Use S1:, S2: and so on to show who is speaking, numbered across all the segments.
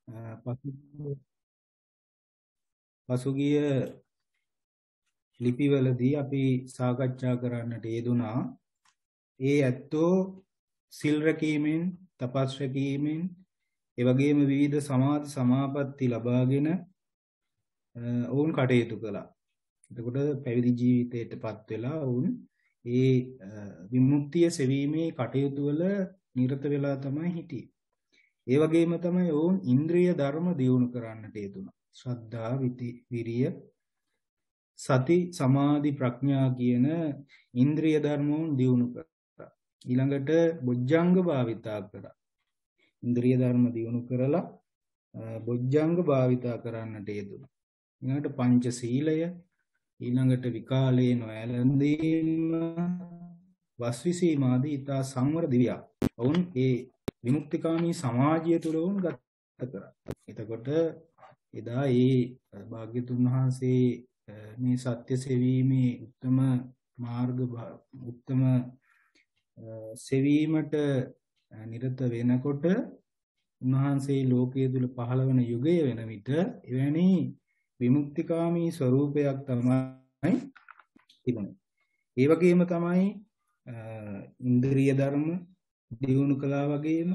S1: පසුගිය පසුගිය ලිපිවලදී අපි සාකච්ඡා කරන්නට යෙදුනා ඒ ඇත්තෝ සිල් රැකීමෙන් තපස් රැකීමෙන් ඒ වගේම විවිධ සමාධි සමාපatti ලබාගෙන ඔවුන් කටයුතු කළා. එතකොට පැවිදි ජීවිතයටපත් වෙලා ඔවුන් ඒ විමුක්තිය සෙවීමේ කටයුතු වල නිරත වෙලා තමයි හිටියේ. ඒ වගේම තමයි ඔවුන් ඉන්ද්‍රිය ධර්ම දියුණු කරන්නට යෙදුණා. ශ්‍රද්ධා, විරිය, සති, සමාධි, ප්‍රඥා කියන ඉන්ද්‍රිය ධර්මෝන් දියුණු කරා. ඊළඟට බොජ්ජංග භාවිතා කරා. ඉන්ද්‍රිය ධර්ම දියුණු කරලා බොජ්ජංග භාවිතා කරන්නට යෙදුණා. ඊළඟට පංච සීලය, ඊළඟට විකාලේ නොඇලඳීම, වස්විසීම ආදී ඊට සංවර දිවියක්. ඔවුන් ඒ විමුක්තිකාමී සමාජය තුළ වුන් ගත කරා. එතකොට එදා ඒ භාග්‍යතුන් වහන්සේ මේ සත්‍ය සෙවීමේ උත්තම මාර්ග උත්තම සෙවීමට නිරත වෙනකොට උන්වහන්සේ ලෝකයේ තුල පහළ වෙන යුගය වෙන විට එවැනි විමුක්තිකාමී ස්වરૂපයක් තමයි තිබුණේ. ඒ වගේම තමයි ඉන්ද්‍රිය ධර්ම දියුණු කළා වගේම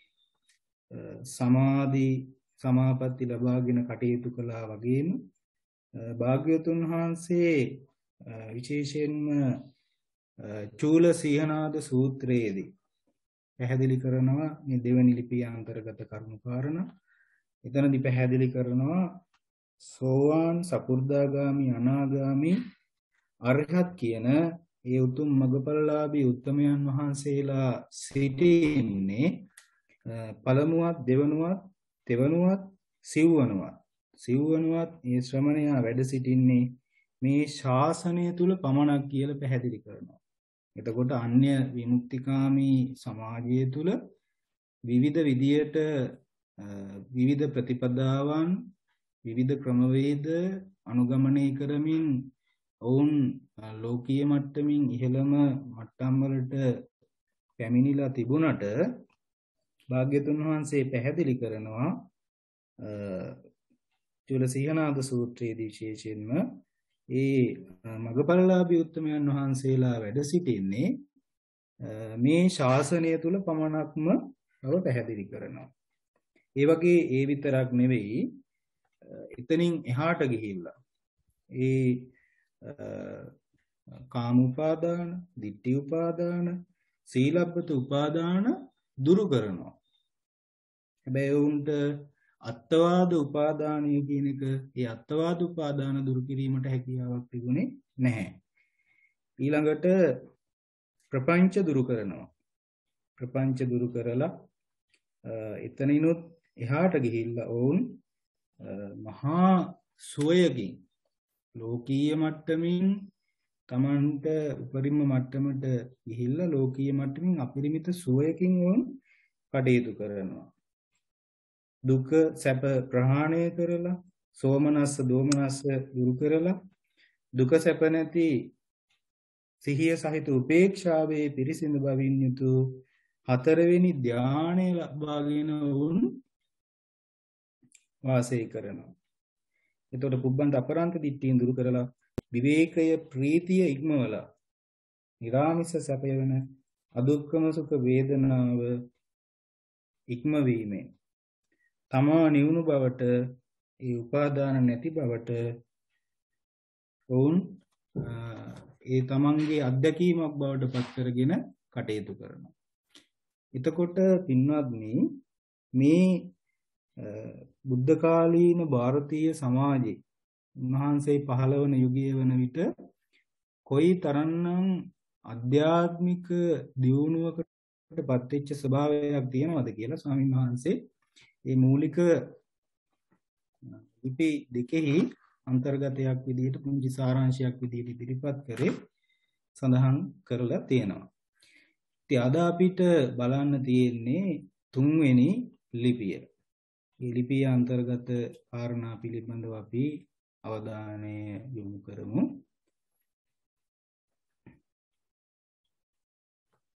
S1: සමාධි සමාපatti ලබාගෙන කටයුතු කළා වගේම භාග්‍යවතුන් වහන්සේ විශේෂයෙන්ම චූල සීහනාද සූත්‍රයේදී පැහැදිලි කරනවා මේ දෙවනි ලිපිය අන්තර්ගත කරුණු කාරණා. එතනදී පැහැදිලි කරනවා සෝවාන් සකු르දාගාමි අනාගාමි අරහත් කියන ඒ උතුම් මගපලලාභී උත්තමයන් වහන්සේලා සිටින්නේ පළමුවත් දෙවනුවත් තෙවනුවත් සිව්වනුවත් මේ ශ්‍රමණයා වැඩ සිටින්නේ මේ ශාසනය තුල පමණක් කියලා පැහැදිලි කරනවා. එතකොට අන්‍ය විමුක්තිකාමී සමාජය තුල විවිධ විදියට විවිධ ප්‍රතිපදාවන් විවිධ ක්‍රමවේද අනුගමනය කරමින් ඔවුන් ලෝකීය මට්ටමින් ඉහළම මට්ටම් වලට පැමිණිලා තිබුණට භාග්‍යතුන් වහන්සේ පැහැදිලි කරනවා චූලසීහනාද සූත්‍රයේදී විශේෂයෙන්ම ඒ මගපලලාභී උත්තමයන් වහන්සේලා වැඩ සිටින්නේ මේ ශාසනය තුල පමණක්ම බව පැහැදිලි කරනවා. ඒ වගේ ඒ විතරක් නෙවෙයි එතනින් එහාට ගිහිල්ලා ඒ කාම උපාදාන, ditthi උපාදාන, සීලබ්බත උපාදාන දුරු කරනවා. හැබැයි උන්ට අත්වාද උපාදානය කියන එක ඒ අත්වාද උපාදාන දුරු කිරීමට හැකියාවක් තිබුණේ නැහැ. ඊළඟට ප්‍රපංච දුරු කරනවා. ප්‍රපංච දුරු කරලා එතනිනුත් එහාට ගිහිල්ලා ඔවුන් මහා සුවයකින් ලෝකීය මට්ටමින් තමන්ට උපරිම මට්ටමට ගිහිල්ලා ලෝකීය මට්ටමින් අපරිමිත සුවයකින් වුන් කටයුතු කරනවා. දුක සැප ප්‍රහාණය කරලා සෝමනස්ස දෝමනස්ස දුරු කරලා දුක සැප නැති සිහිය සහිත උපේක්ෂාවේ පිරිසිදු බවින් යුතු හතරවෙනි ධානය ලබාගෙන වුන් වාසය කරනවා. එතකොට පුබ්බන්ත අපරාන්ත දිට්ඨියෙන් දුරු කරලා විවේකය ප්‍රීතිය ඉක්මවලා නිරාමිස සැපය වෙන අදුක්කම සුඛ වේදනාව ඉක්මවීමෙන් තමා නිවුණු බවට ඒ උපාදාන නැති බවට ඔවුන් ඒ තමන්ගේ අත්දැකීමක් බවට පත් කරගෙන කටයුතු කරනවා. එතකොට පින්වත්නි මේ බුද්ධ කාලීන ಭಾರತೀಯ සමාජයේ උන්වහන්සේ පහළ වන යුගයේ වන විට කොයි තරම්නම් අධ්‍යාත්මික දියුණුවකට පත්වෙච්ච ස්වභාවයක් තියෙනවද කියලා ස්වාමීන් වහන්සේ මේ මූලික ලිපි දෙකෙහි අන්තර්ගතයක් විදිහට පුංචි සාරාංශයක් විදිහට ඉදිරිපත් කරේ සඳහන් කරලා තියෙනවා. ඉතින් අද අපිට බලන්න තියෙන්නේ තුන්වෙනි ලිපිය. මේ ලිපිය අන්තර්ගත කාරණා පිළිබඳව අපි අවධානය යොමු කරමු.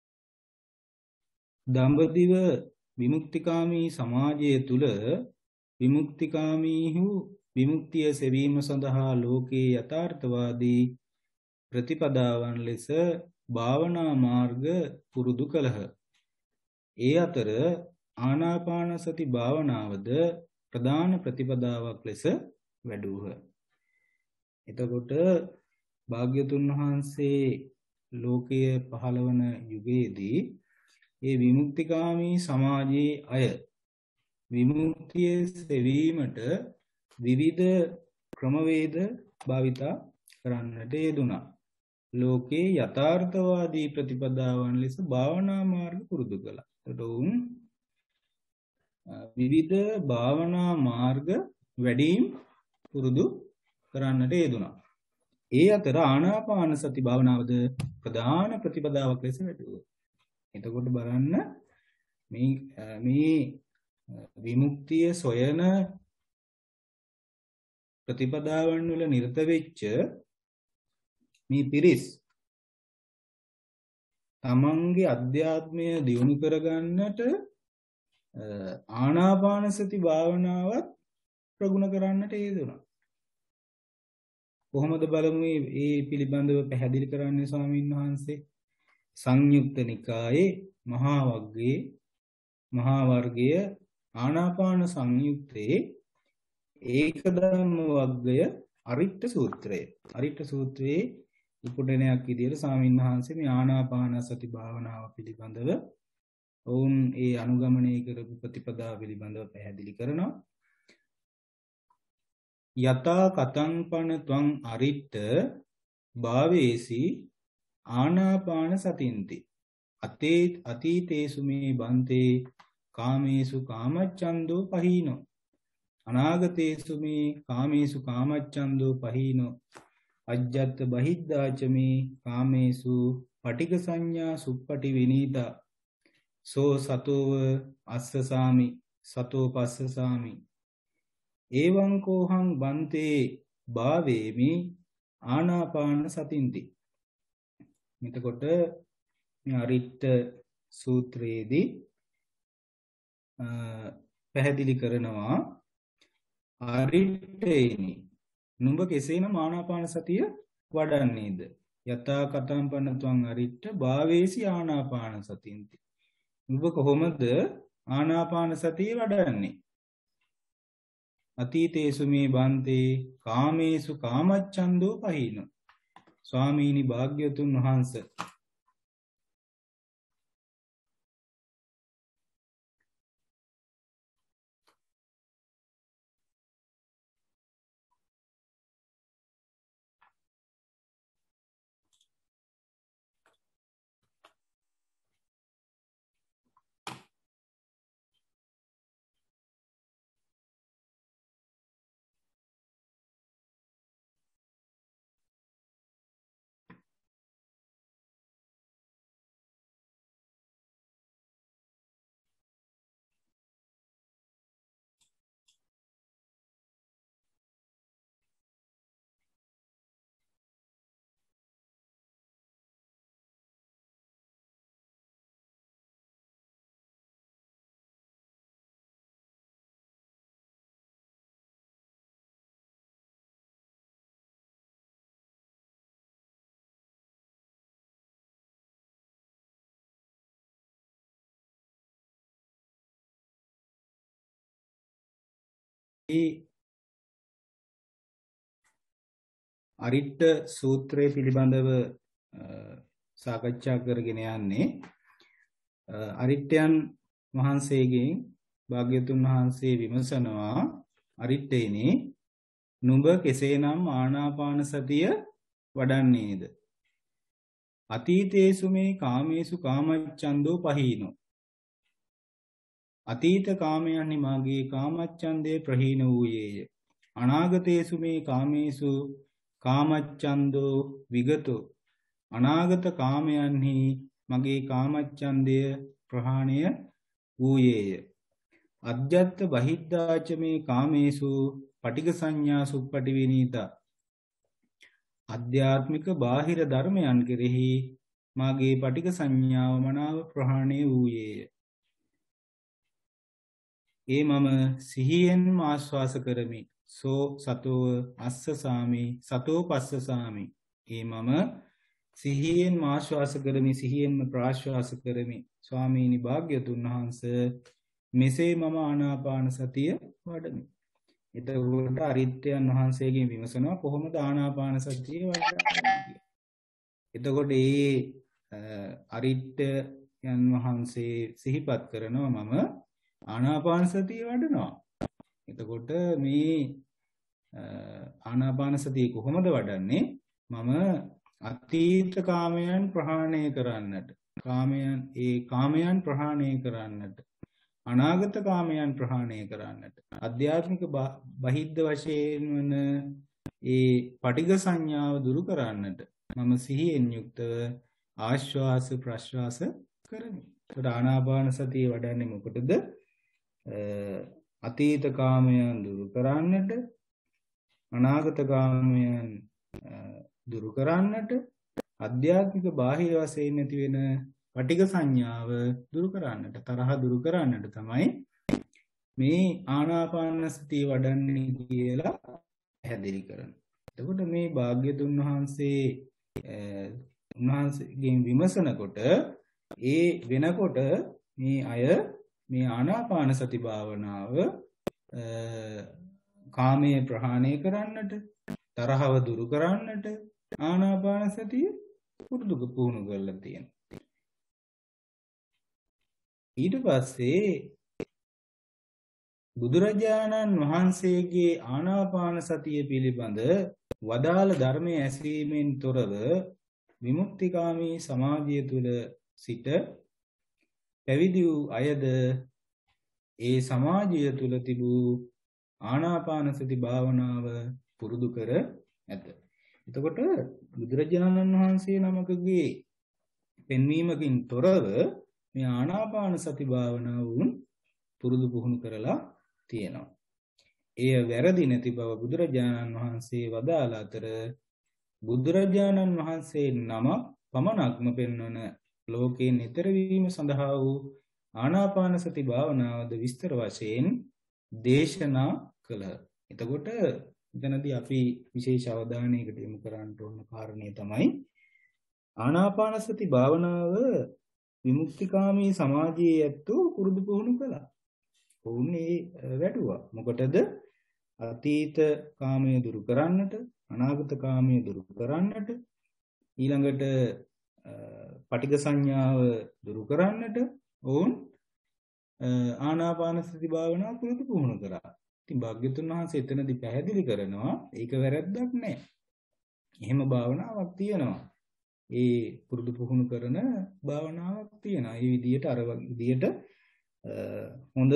S1: දඹදිව විමුක්තිකාමී සමාජය තුල විමුක්තිකාමීහු විමුක්තිය සෙවීම සඳහා ලෝකේ යථාර්ථවාදී ප්‍රතිපදාවන් ලෙස භාවනා මාර්ග පුරුදු කළහ. ඒ අතර ආනාපාන සති භාවනාවද ප්‍රධාන ප්‍රතිපදාවක් ලෙස වැඩූහ. එතකොට භාග්‍යතුන් වහන්සේ ලෝකයේ පහළවන යුගයේදී ඒ විමුක්තිකාමී සමාජයේ අය විමුක්තිය සෙවීමට විවිධ ක්‍රමවේද භාවිතා කරන්නට යෙදුණා. ලෝකේ යථාර්ථවාදී ප්‍රතිපදාවන් ලෙස භාවනා මාර්ග පුරුදු කළා. එතකොට උන් විවිධ භාවනා මාර්ග වැඩිම පුරුදු කරන්නට යෙදුණා. ඒ අතර ආනාපාන සති භාවනාවද ප්‍රධාන ප්‍රතිපදාවක් ලෙස වැඩුවා. එතකොට බලන්න මේ විමුක්තිය සොයන ප්‍රතිපදාවන් වල නිරත වෙච්ච මේ පිරිස් තමන්ගේ අධ්‍යාත්මය දියුණු කරගන්නට ආනාපාන සති භාවනාවත් ප්‍රගුණ කරන්නට යෙදුණා. කොහොමද බලමු මේ පිළිබඳව පැහැදිලි කරන්නේ ස්වාමීන් වහන්සේ? සංයුක්ත නිකායේ මහා වර්ගය ආනාපාන සංයුත්තේ ඒකධම්ම වග්ගය අරිට්ඨ සූත්‍රය. අරිට්ඨ සූත්‍රයේ උපුටනයක් විදිහට ස්වාමීන් වහන්සේ මේ ආනාපාන සති භාවනාව පිළිබඳව ඔවුන් ඒ අනුගමනය කරපු ප්‍රතිපදාව පිළිබඳව පැහැදිලි කරනවා. යතා කතං පන ත්වං අරිට්ඨ භාවේසි ආනාපාන සතින්ති අතීතේසු මේ බන්තේ කාමේසු කාමච්ඡන්தோ පහීනෝ අනාගතේසු මේ කාමේසු කාමච්ඡන්தோ පහීනෝ අජ්ජත් බහිද්ධාච මේ කාමේසු පටිඝ සංඥා සුප්පටි විනීතා සෝ සතෝව අස්සසාමි සතෝ පස්සසාමි එවං කෝහං බන්තේ භාවේමි ආනාපාන සතින්ති. එතකොට මේ අරිට්ඨ සූත්‍රයේදී පැහැදිලි කරනවා අරිට්ඨේනි නුඹ කෙසේනම් ආනාපාන සතිය වඩන්නේද? යතා කතං පනත්වං අරිට්ඨ භාවේසි ආනාපාන සතින්ති. නුඹ කොහොමද ආනාපාන සතිය වඩන්නේ? අතීතේසු මේ බන්තේ කාමේසු කාමච්ඡන්தோ පහීනෝ. ස්වාමීනි භාග්‍යවතුන් වහන්සේ අරිට්ඨ සූත්‍රය පිළිබඳව සාකච්ඡා කරගෙන යන්නේ. අරිට්ඨයන් වහන්සේගෙන් භාග්‍යතුන් වහන්සේ විමසනවා අරිට්ඨේනි නුඹ කෙසේනම් ආනාපාන සතිය වඩන්නේද? අතීතේසු මේ කාමේසු කාමච්ඡන්தோ පහීනෝ. අතීත කාමයන්හි මාගේ කාමච්ඡන්දේ ප්‍රහීන වූයේය. අනාගතේසු මේ කාමේසු කාමච්ඡන්தோ විගතෝ. අනාගත කාමයන්හි මගේ කාමච්ඡන්දය ප්‍රහාණය වූයේය. අජ්ජත් බහිද්ධාච මේ කාමේසු පටිඝ සංඥා සුප්පටි විනීතා. අධ්‍යාත්මික බාහිර ධර්මයන් කෙරෙහි මාගේ පටිඝ සංඥාව මනාව ප්‍රහාණය වූයේය. ඒ මම සිහියෙන් ආශ්වාස කරමි. සෝ සතෝව අස්ස සාමි සතෝ පස්ස සාමි. ඒ මම සිහියෙන් ආශ්වාස කරමි සිහියෙන්ම ප්‍රාශ්වාස කරමි. ස්වාමීනි භාග්‍යතුන් වහන්සේ මෙසේ මම ආනාපාන සතිය වඩමි. එතකොට අරිත්‍යයන් වහන්සේගෙන් විමසනවා කොහොමද ආනාපාන සතිය වඩන්නේ? එතකොට අරිත්‍යයන් වහන්සේ සිහිපත් කරනවා මම ආනාපාන සතිය වඩනවා. එතකොට මේ ආනාපාන සතිය කොහොමද වඩන්නේ? මම අතීත කාමයන් ප්‍රහාණය කරන්නට, කාමයන් ප්‍රහාණය කරන්නට, අනාගත කාමයන් ප්‍රහාණය කරන්නට, අධ්‍යාත්මික බහිද්ධ වශයෙන් වන ඒ පටිඝ සංඥාව දුරු කරන්නට මම සිහියෙන් යුක්තව ආශ්වාස ප්‍රශ්වාස කරමි. ඒකට ආනාපාන සතිය වඩන්නේ මොකටද? අතීත කාමයන් දුරු කරන්නට, අනාගත කාමයන් දුරු කරන්නට, අධ්‍යාත්මික බාහිර වශයෙන් නැති වෙන පටිඝ සංඥාව දුරු කරන්නට, තරහ දුරු කරන්නට තමයි මේ ආනාපාන සතිය වඩන්නේ කියලා පැහැදිලි කරනවා. එතකොට මේ භාග්‍යතුන් වහන්සේ උන්වහන්සේගෙන් විමසනකොට ඒ වෙනකොට මේ අය මේ ආනාපාන සති භාවනාව කාමයේ ප්‍රහාණය කරන්නට, තරහව දුරු කරන්නට ආනාපාන සතිය පුහුණු කරලා තියෙනවා. ඊට පස්සේ බුදුරජාණන් වහන්සේගේ ආනාපාන සතිය පිළිබඳ වදාළ ධර්මයේ ඇසීමෙන් තොරව විමුක්තිකාමී සමාධිය තුල සිට පැවිදි වූ අයද ඒ සමාජය තුල තිබූ ආනාපාන සති භාවනාව පුරුදු කර ඇත. එතකොට බුදුරජාණන් වහන්සේ නමකගේ පෙන්වීමකින් තොරව මේ ආනාපාන සති භාවනාව වුන් පුරුදු පුහුණු කරලා තියෙනවා. එය වැරදි නැති බව බුදුරජාණන් වහන්සේ වදාළ අතර බුදුරජාණන් වහන්සේ නම පමණක්ම පෙන්වන ලෝකයෙන් ඈතර වීම සඳහා වූ ආනාපාන සති භාවනාවද විස්තර වශයෙන් දේශනා කළහ. එතකොට එතනදී අපි විශේෂ අවධානයකට යොමු කරන්න ඕන කාරණේ තමයි ආනාපාන සති භාවනාව විමුක්තිකාමී සමාජයේ ඇත්තෝ පුරුදු පුහුණු කළා. ඔවුන්නේ වැඩුවා. මොකටද? අතීත කාමයේ දුරු කරන්නට, අනාගත කාමයේ දුරු කරන්නට, ඊළඟට පටිඝ සංඥාව දුරු කරන්නට ඔවුන් ආනාපාන සති භාවනාව පුරුදු පුහුණු කරා. ඉතින් භාග්‍යතුන් වහන්සේ එතනදී පැහැදිලි කරනවා ඒක වැරද්දක් නෑ. එහෙම භාවනාවක් තියෙනවා. ඒ පුරුදු පුහුණු කරන භාවනාවක් තියෙනවා. ඒ විදිහට අර විදිහට හොඳ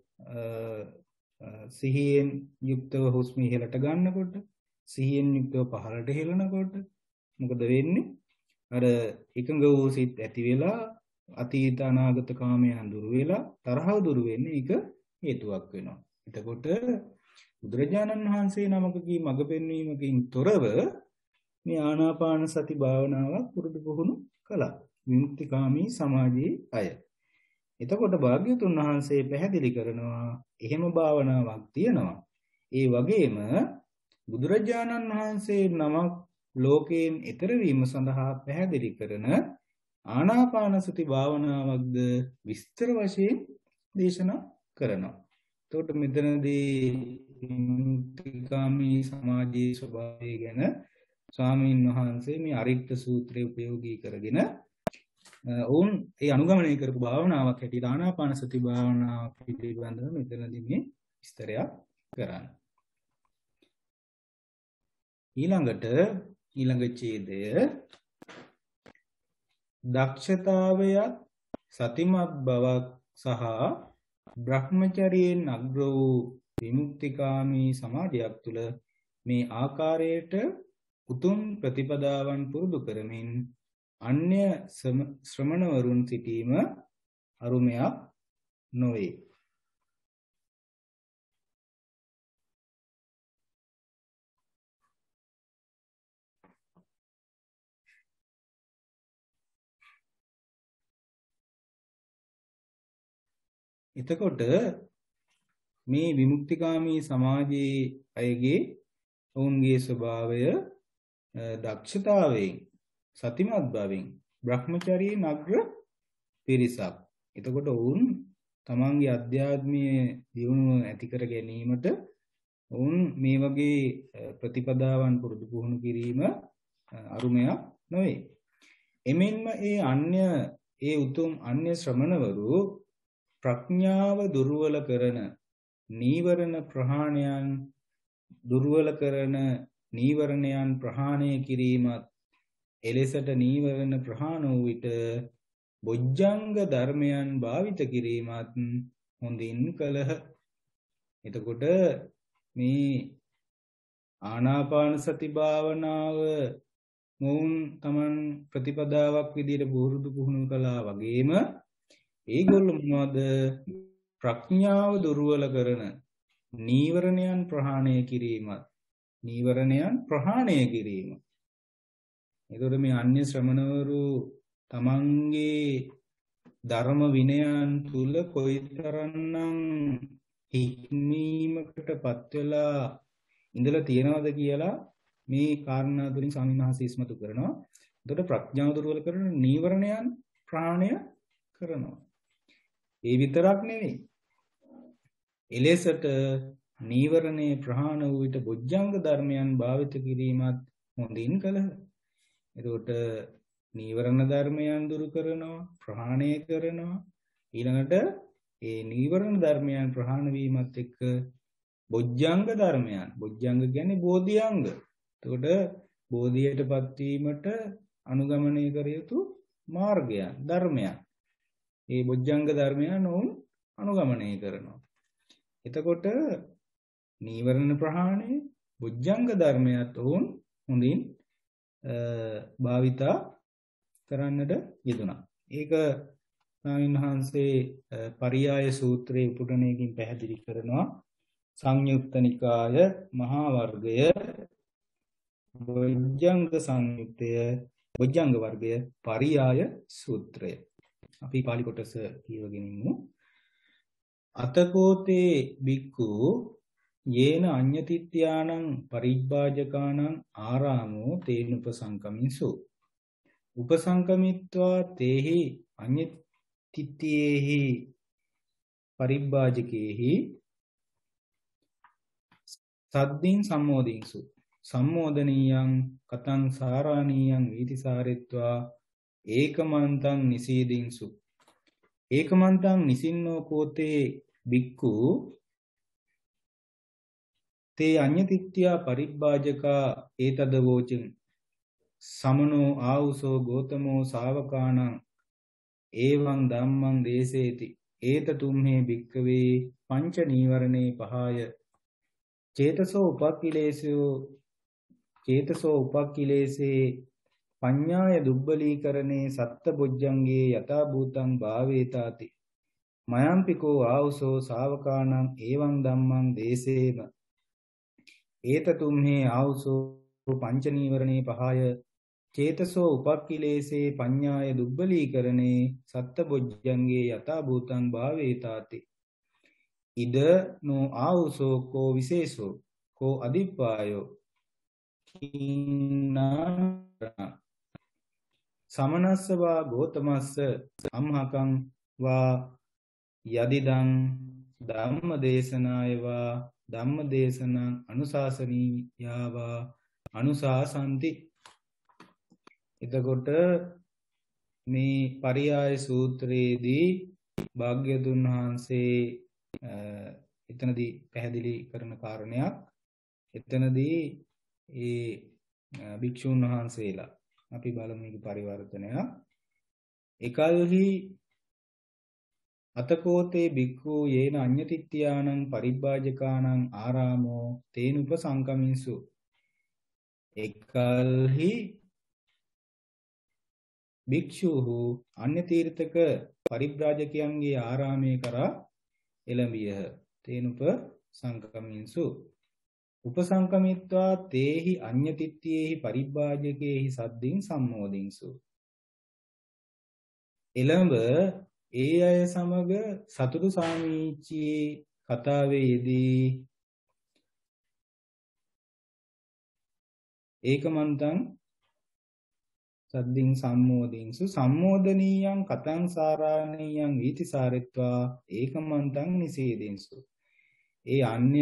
S1: සිහියෙන් යුක්තව හුස්ම ඉහළට ගන්නකොට, සිහියෙන් යුක්තව පහළට හෙළනකොට මොකද වෙන්නේ? අර එකඟ වූ සිත් ඇති වෙලා අතීත අනාගත කාමයන් දුරු වෙලා තරහව දුරු වෙන්නේ ඒක හේතුවක් වෙනවා. එතකොට බුදුරජාණන් වහන්සේ නමකගේ මඟ පෙන්වීමකින් තොරව මේ ආනාපාන සති භාවනාවක් පුරුදු පුහුණු කළා. විමුක්තිකාමී සමාජයේ අය. එතකොට භාග්‍යතුන් වහන්සේ පැහැදිලි කරනවා එහෙම භාවනාවක් තියෙනවා. ඒ වගේම බුදුරජාණන් වහන්සේ නමක් ලෝකයෙන් ඈතර වීම සඳහා පැහැදිලි කරන ආනාපාන සති භාවනාවක්ද විස්තර වශයෙන් දේශනා කරනවා. එතකොට මෙතනදී විමුක්තිකාමී සමාජයේ ස්වභාවය ගැන ස්වාමීන් වහන්සේ මේ අරිට්ඨ සූත්‍රය උපයෝගී කරගෙන ඔවුන් ඒ අනුගමනය කරපු භාවනාවක් හැටියට ආනාපාන සති භාවනාව පිළිබඳව මෙතනදී මේ විස්තරයක් කරන්නේ. ඊළඟ ඡේදය දක්ෂතාවයත් සතිමත් බවක් සහ බ්‍රහ්මචර්යයෙන් අග්‍ර වූ විමුක්තිකාමී සමාජයක් තුළ මේ ආකාරයට උතුම් ප්‍රතිපදාවන් පුරුදු කරමින් අන්‍ය ශ්‍රමණවරුන් සිටීම අරුමයක් නොවේ. එතකොට මේ විමුක්තිකාමී සමාජයේ අයගේ ඔවුන්ගේ ස්වභාවය දක්ෂතාවයෙන් සතිමත් බවින් බ්‍රහ්මචාරී නග්‍ර පිරිසක්. එතකොට ඔවුන් තමන්ගේ අධ්‍යාත්මීය දියුණුව ඇති කර ගැනීමට ඔවුන් මේ වගේ ප්‍රතිපදාවන් පුරුදු පුහුණු කිරීම අරුමයක් නොවේ. එමෙන්ම ඒ උතුම් අන්‍ය ශ්‍රමණවරු ප්‍රඥාව දුර්වල කරන නීවරණ ප්‍රහාණයන් දුර්වල කරන නීවරණයන් ප්‍රහාණය කිරීමත් එලෙසට නීවරණ ප්‍රහාණ වූ විට බොජ්ජංග ධර්මයන් භාවිත කිරීමත් හොඳින් කළහ. එතකොට මේ ආනාපාන සති භාවනාව මොවුන් තමන් ප්‍රතිපදාවක් විදිහට පුහුණු කළා වගේම ඒගොල්ලෝ මොනවද ප්‍රඥාව දුර්වල කරන නීවරණයන් ප්‍රහාණය කිරීමත් නීවරණයන් ප්‍රහාණය කිරීම. එතකොට මේ අන්‍ය ශ්‍රමණවරු තමන්ගේ ධර්ම විනයන් තුල කොයිතරම්නම් හික්මීමකටපත් වෙලා ඉඳලා තියෙනවද කියලා මේ කාරණා තුලින් ස්වාමීන් වහන්සේ ඉස්මතු කරනවා. එතකොට ප්‍රඥාව දුර්වල කරන නීවරණයන් ප්‍රහාණය කරනවා. ඒ විතරක් නෙවෙයි. එලෙසට නීවරණේ ප්‍රහාණ වූ විට බොජ්ජංග ධර්මයන් භාවිත කිරීමත් හොඳින් කළහ. එතකොට නීවරණ ධර්මයන් දුරු කරනවා, ප්‍රහාණය කරනවා. ඊළඟට ඒ නීවරණ ධර්මයන් ප්‍රහාණය වීමත් එක්ක බොජ්ජංග ධර්මයන්, බොජ්ජංග කියන්නේ බෝධිඅංග. එතකොට බෝධියටපත් වීමට අනුගමනය කර යුතු මාර්ගයන්, ධර්මයන්. ඒ බොජ්ජංග ධර්මයන් උන් අනුගමනය කරනවා. එතකොට නීවරණ ප්‍රහාණය, බොජ්ජංග ධර්මයත් උන් හොඳින් භාවිතා කරන්නට යෙදුණා. ඒක ස්වාමීන් වහන්සේ පරියාය සූත්‍රයේ උපුටණයකින් පැහැදිලි කරනවා. සංයුක්ත නිකාය මහා වර්ගය බොජ්ජංග සංයුක්තය බොජ්ජංග වර්ගය පරියාය සූත්‍රය. අපි පාලි කොටස කියවගෙන ඉමු. අතකෝතේ බික්ඛු යේන අඤ්ඤතිත්‍යානං පරිබ්බාජකානං ආරාමෝ තේන උපසංකමින්සු උපසංකමිත්වා තේහි අඤ්ඤතිත්‍යේහි පරිබ්බාජකේහි සද්දින් සම්මෝදින්සු සම්මෝදනීයං කතං සාරාණීයං වීතිසාරෙත්වා ඒකමන්තං නිසීදින්සු ඒකමන්තං නිසින්නෝ කෝතේ බික්ඛු තේ අඤ්ඤතිත්‍යා පරිබ්බාජකා ඒතද වෝචින් සමනෝ ආවුසෝ ගෝතමෝ ශාවකානං ඒවං ධම්මං දේසේති ඒත තුම්හේ භික්ඛවේ පංච නීවරණේ පහය චේතසෝ උපක්ඛිලේසේ පඤ්ඤාය දුබ්බලීකරණේ සත්ත බොජ්ජංගේ යථා භූතං භාවේතාති මයම්පිකෝ ආවුසෝ ශාවකානං ඒවං ධම්මං දේසේම ඒත තුම්හේ ආවුසෝ පංච නීවරණේ පහය චේතසෝ උපක්ඛිලේසේ පඤ්ඤාය දුබ්බලීකරණේ සත්ත බොජ්ජංගේ යථා භූතං භාවේතාති ඉද නෝ ආවුසෝ කෝ විශේෂෝ කෝ අදිප්පායෝ කිනා සමනස්ස වා ගෝතමස්ස අම්හකං වා යදිදං ධම්මදේශනාය වා ධම්මදේශනං අනුශාසනීයාවා අනුශාසන්ති. එතකොට මේ පරියාය සූත්‍රයේදී භාග්‍යවතුන් වහන්සේ එතනදී පැහැදිලි කරන කාරණයක්. එතනදී ඒ භික්ෂුන් වහන්සේලා අපි බලමු මේක පරිවර්තනය. එකල්හි අතකෝතේ බික්ඛු යේන අඤ්ඤතිත්‍යානං පරිබ්බාජකානං ආරාමෝ තේන උපසංකමින්සු එකල්හි භික්ෂුහු අන්‍ය තීර්ථක පරිබ්‍රාජකයන්ගේ ආරාමයේ කරා එළඹියහ තේන උපසංකමින්සු උපසංකමිත්වා තේහි අඤ්ඤතිත්‍යේහි පරිබ්බාජකේහි සද්දින් සම්මෝදින්සු එළඹ ඒ අය සමග සතුටු සාමීචියේ කතාවේ යෙදී ඒකමන්තං සද්දින් සම්මෝදින්සු සම්මෝදනීයං කතං සාරාණීයං වීතිසාරෙත්වා ඒකමන්තං නිසීදින්සු. ඒ අන්‍ය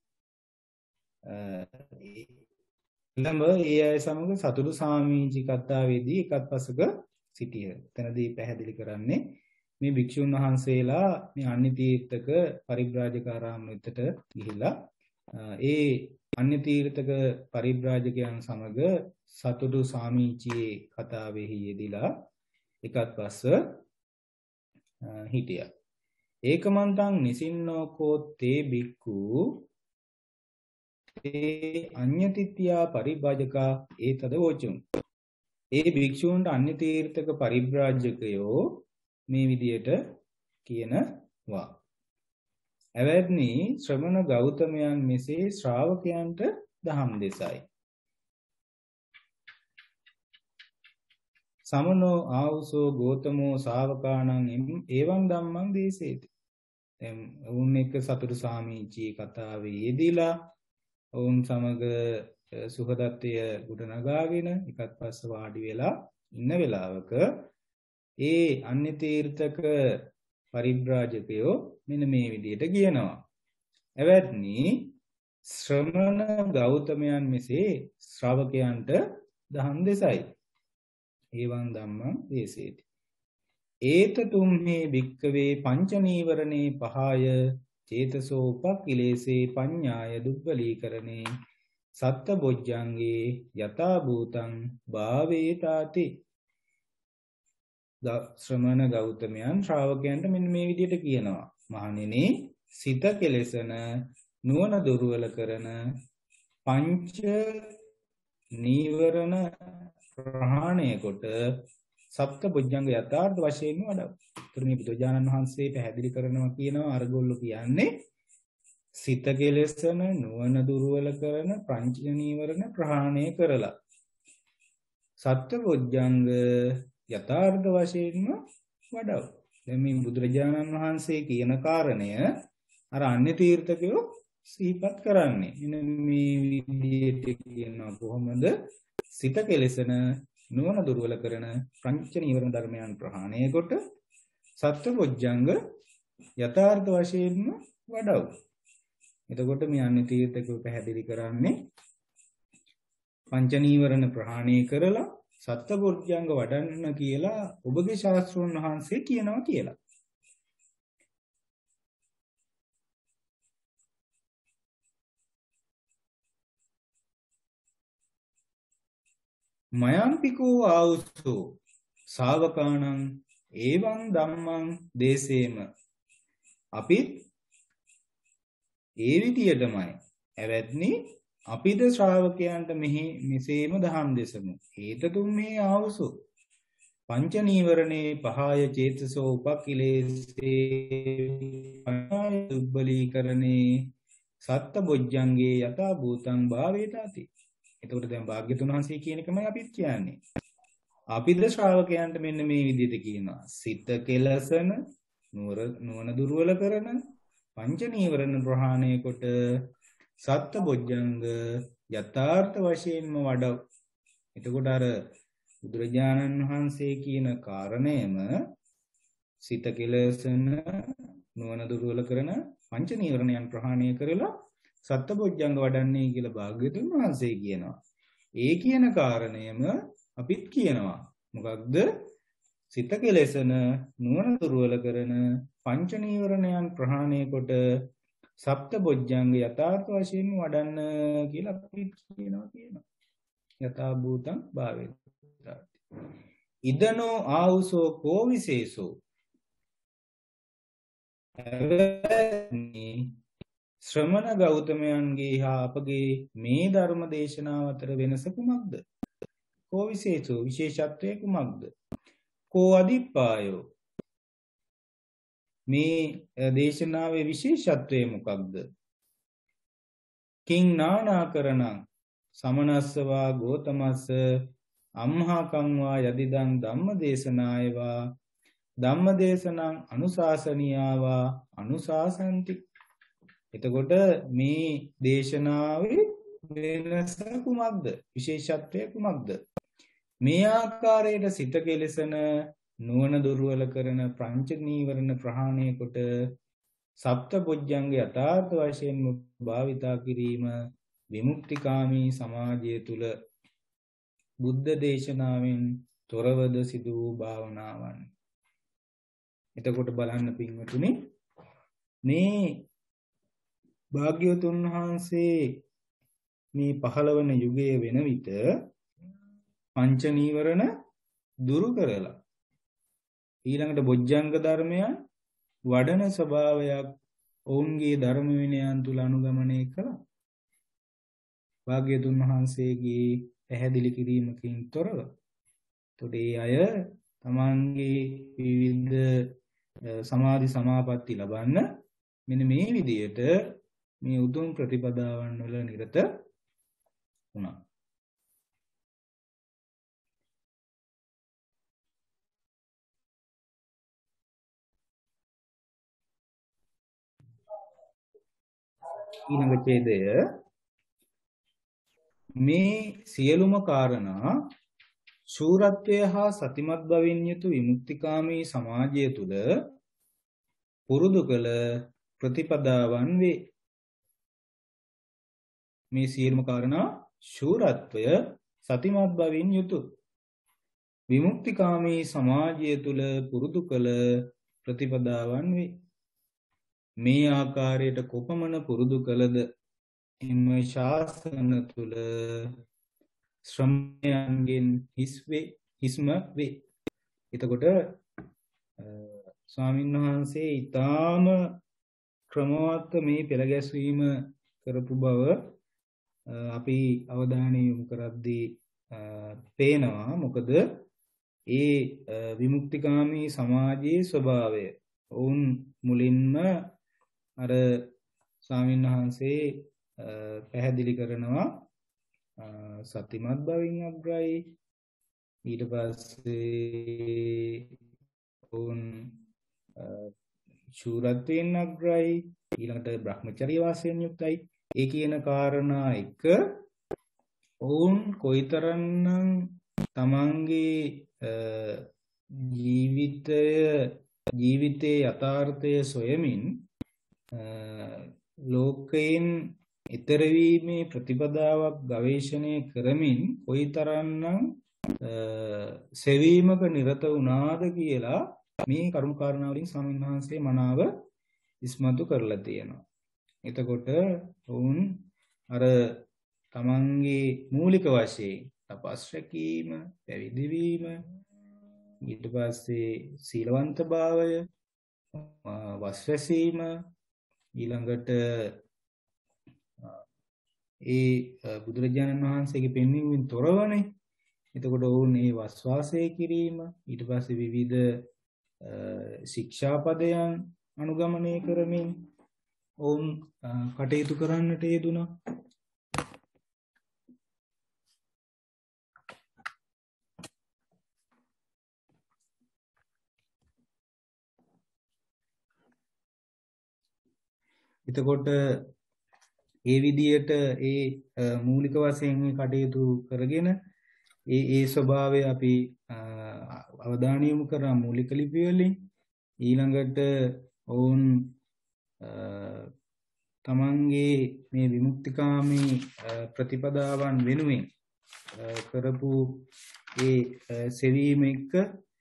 S1: ළඹ ඒ අය සමග සතුටු සාමීචි කතාවේදී එකත් පසුක සිටිය. එතනදී පැහැදිලි කරන්නේ මේ භික්ෂුන් වහන්සේලා මේ අන්‍ය තීර්ථක පරිබ්‍රාජකාරාම වෙතට ගිහිලා ඒ අන්‍ය තීර්ථක පරිබ්‍රාජකයන් සමග සතුටු සාමීචියේ කතාවෙහි යෙදিলা එකත් පස්ස හිටියා. ඒකමන්තං නිසින්නෝකෝ තේ බික්ඛු ඒ අඤ්ඤතිත්‍යා පරිබ්‍රාජකා ඒතද වෝචුම්. ඒ භික්ෂූන්ට අන්‍ය තීර්ථක පරිබ්‍රාජකයෝ මේ විදියට කියනවා. එවැනි ශ්‍රමණ ගෞතමයන් මෙසේ ශ්‍රාවකයන්ට දහම් දෙසයි. සමනෝ ආවුසෝ ගෝතමෝ ශාවකාණං එවං ධම්මං දේසේති. දැන් වුන් එක සතුටු සාමීචී කතාවේ යෙදিলা ඔවුන් සමග සුහදත්වය ගොඩනගාගෙන එකත් පස්ස වාඩි වෙලා ඉන්න වෙලාවක ඒ අන්‍ය තීර්ථක පරිබ්‍රාජකයෝ මෙන්න මේ විදියට කියනවා. එවැත්නි ශ්‍රමණ ගෞතමයන් මෙසේ ශ්‍රාවකයන්ට දහම් දෙසයි. ඒවං ධම්මං දේසේති. ඒත තුම්හේ භික්කවේ පංච නීවරණේ පහය චේතසෝ උපක්ඛිලේසේ පඤ්ඤාය දුබ්බලීකරණේ සත්ත බොජ්ජංගේ යථා භූතං භාවේතාති. ශ්‍රමණ ගෞතමයන් ශ්‍රාවකයන්ට මෙන්න මේ විදිහට කියනවා. මහණෙනි සිත කෙලෙසන නුවණ දුර්වල කරන පංච නීවරණ ප්‍රහාණය කොට සප්ත බොජ්ජංග යථාර්ථ වශයෙන් වඩව. මේ බුදුජානන් වහන්සේ පැහැදිලි කරනවා කියනවා අරගොල්ලෝ කියන්නේ සිත කෙලෙසන නුවණ දුර්වල කරන පංච නීවරණ ප්‍රහාණය කරලා සත්‍ය බොජ්ජංග යථාර්ථ වශයෙන්ම වඩව. දැන් මේ බුදුරජාණන් වහන්සේ කියන කාරණය අර අන්‍ය තීර්ථකයෝ සිහිපත් කරන්නේ. එන්න මේ විදිහට කියනවා කොහොමද සිත කෙලෙසන නුවණ දුර්වල කරන පංච නීවරණ ධර්මයන් ප්‍රහාණය කොට සත්‍ය බොජ්ජංග යථාර්ථ වශයෙන්ම වඩව. එතකොට මේ අන්‍ය තීර්ථකයෝ පැහැදිලි කරන්නේ පංච නීවරණ ප්‍රහාණය කරලා සත්‍ය බොජ්ජංග වඩන්න කියලා ඔබගේ ශාස්ත්‍රඥ වහන්සේ කියනවා කියලා. මයම්පිකෝ ආවුසෝ ශාවකාණං එවං ධම්මං දේසේම. අපිත් ඒ විදියටමයි එවැත්නි අපිද ශ්‍රාවකයන්ට මෙසේම දහම් දෙසමු. හේත තුම්මේ ආවුසෝ පංච නීවරණේ පහය චේතසෝ උපක්ඛිලේසේ පඤ්ඤාය දුබ්බලීකරණේ සත්ත බොජ්ජංගේ යථා භූතං භාවේතාති. එතකොට දැන් භාග්‍යතුන් වහන්සේ කියන එකමයි අපිත් කියන්නේ. අපිද ශ්‍රාවකයන්ට මෙන්න මේ විදිහට කියනවා. සිත කෙලසන නුවණ දුර්වල කරන පංච නීවරණ ප්‍රහාණය කොට සත්ත බොජ්ජංග යථාර්ථ වශයෙන්ම වඩව. එතකොට අර බුදුරජාණන් වහන්සේ කියන කාරණයම සිත කෙලසන නුවණ දුර්වල කරන පංච නීවරණයන් ප්‍රහාණය කරලා සත්ත බොජ්ජංග වඩන්නේ කියලා භාග්‍යවතුන් වහන්සේ කියනවා. ඒ කියන කාරණයම අපිත් කියනවා. මොකක්ද? සිත කෙලෙසන නුවණ දුර්වල කරන පංච නීවරණයන් ප්‍රහාණය කොට සප්ත බොජ්ජංග යථාර්ථ වශයෙන් වඩන්න කියලා අපිත් කියනවා. යථා භූතං භාවේතාති. ඉදනෝ ආවුසෝ කෝ විශේෂෝ. ශ්‍රමණ ගෞතමයන්ගේ හා අපගේ මේ ධර්ම දේශනාව අතර වෙනස කුමක්ද? කෝ විශේෂෝ විශේෂත්වය කුමක්ද? කෝ අදිප්පායෝ මේ දේශනාවේ විශේෂත්වය මොකක්ද? කිං නානාකරණං සමනස්සවා ගෝතමස්ස අම්හාකංවා යදිදං ධම්මදේශනායවා ධම්මදේශනං අනුශාසනියාවා අනුශාසන්ති. එතකොට මේ දේශනාවේ වෙනස කුමක්ද? විශේෂත්වය කුමක්ද? මේ ආකාරයට සිත කෙලෙසන නුවණ දුර්වල කරන පංච නීවරණ ප්‍රහාණය කොට සප්තබොජ්ජංග යථාර්ථ වශයෙන්ම භාවිතා කිරීම විමුක්තිකාමී සමාජය තුල බුද්ධ දේශනාවෙන් තොරවද සිදු වූ භාවනාවන්. එතකොට බලන්න පින්වතුනි මේ භාග්‍යවතුන් වහන්සේ මේ 15 වන යුගයේ වෙන විට පංච නීවරණ දුරු කරලා ඊළඟට බොජ්ජංග ධර්මයන් වඩන ස්වභාවයක් ඔවුන්ගේ ධර්ම විනයන් තුල අනුගමනය කළා. භාග්‍යවතුන් වහන්සේගේ පැහැදිලි කිරීමකින් තොරව. එතකොට ඒ අය තමන්ගේ විවිධ සමාධි සමාපatti ලබන්න මෙන්න මේ විදියට මේ උතුම් ප්‍රතිපදාවන් වල නිරත වුණා. ඊළඟ ඡේදය මේ සියලුම කාරණා ශූරත්වය හා සතිමත් බවින් යුතු විමුක්තිකාමී සමාජය තුළ පුරුදු කළ ප්‍රතිපදාවන් වේ. මේ සියලුම කාරණා ශූරත්වය සතිමත් බවින් යුතු විමුක්තිකාමී සමාජය තුළ පුරුදු කළ ප්‍රතිපදාවන් වේ. මේ ආකාරයට කොපමණ පුරුදු කළද එම ශාසන තුළ ශ්‍රමයන්ගෙන් හිස්ම වේ. එතකොට ස්වාමීන් වහන්සේ ඊටාම ක්‍රමවත් මේ පෙළගැස්වීම කරපු බව අපි අවධානය යොමු කරද්දී පේනවා. මොකද ඒ විමුක්තිකාමී සමාජයේ ස්වභාවය ඔවුන් මුලින්ම අර ස්වාමීන් වහන්සේ පැහැදිලි කරනවා සතිමත් බවින් අග්‍රයි. ඊට පස්සේ ඔවුන් ශූරත්වයෙන් අග්‍රයි. ඊළඟට බ්‍රහ්මචර්ය වාසයෙන් යුක්තයි. ඒ කියන කාරණා එක ඔවුන් කොයිතරම්නම් තමන්ගේ ජීවිතයේ යථාර්ථය සොයමින් ලෝකයෙන් ඊතර වීමේ ප්‍රතිපදාවක් ගවේෂණය කරමින් කොයිතරම්නම් සෙවීමක නිරත වුණාද කියලා මේ කරුණු කාරණා වලින් ස්වාමීන් වහන්සේ මනාව ඉස්මතු කරලා තියෙනවා. එතකොට වුන් අර තමන්ගේ මූලික වශයෙන් තපස් රැකීම, පැවිදි වීම, ඊට පස්සේ සීලවන්ත භාවය, වස් රැසීම, ඊළඟට ඒ බුදුරජාණන් වහන්සේගේ පෙන්වීමෙන් තොරවනේ. එතකොට ඔවුන් මේ වස්වාසය කිරීම, ඊට පස්සේ විවිධ ශික්ෂාපදයන් අනුගමනය කරමින් ඔවුන් කටයුතු කරන්නට යෙදුණා. එතකොට ඒ විදියට ඒ මූලික වශයෙන් කටයුතු කරගෙන ඒ ස්වභාවය අපි අවධානය යොමු කරා මූලික ලිපි වලින්. ඊළඟට ඔවුන් තමන්ගේ මේ විමුක්තිකාමී ප්‍රතිපදාවන් වෙනුවෙන් කරපු ඒ සෙවීම එක්ක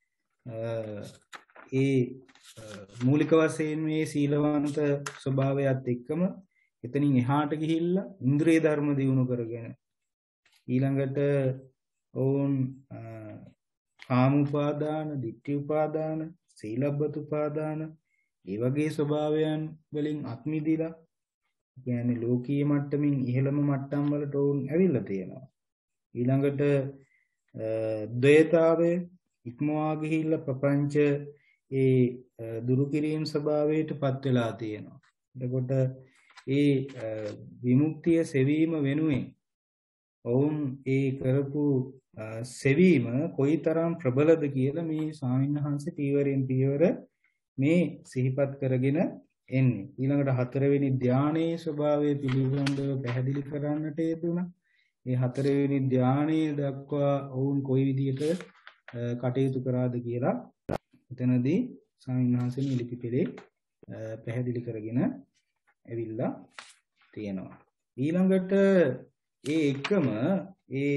S1: ඒ මූලික වශයෙන් මේ සීලවන්ත ස්වභාවයත් එක්කම එතනින් එහාට ගිහිල්ලා ඉන්ද්‍රිය ධර්ම දියුණු කරගෙන ඊළඟට ඔවුන් කාම උපාදාන, ditthi උපාදාන, සීලබ්බත උපාදාන ඒ වගේ ස්වභාවයන් වලින් අත්මිදීලා කියන්නේ ලෝකීය මට්ටමින් ඉහළම මට්ටම් වලට ඔවුන් ඇවිල්ලා තියෙනවා. ඊළඟට ද්වේතාවය ඉක්මවා ගිහිල්ලා ප්‍රපංච ඒ දුරු කිරීම ස්වභාවයට පත් වෙලා තියෙනවා. එතකොට ඒ විමුක්තිය සෙවීම වෙනුවෙන් ඔවුන් ඒ කරපු සෙවීම කොයිතරම් ප්‍රබලද කියලා මේ ස්වාමීන් වහන්සේ පියවරෙන් පියවර මේ සිහිපත් කරගෙන එන්නේ. ඊළඟට හතරවෙනි ධානයේ ස්වභාවය පිළිබඳව පැහැදිලි කරන්නට යෙදුණා. මේ හතරවෙනි ධානයේ දක්වා වුන් කොයි විදිහට කටයුතු කරාද කියලා එතනදී ස්වාමීන් වහන්සේ මේ ලිපිපෙළේ පැහැදිලි කරගෙන ඇවිල්ලා තියෙනවා. ඊළඟට ඒ එකම ඒ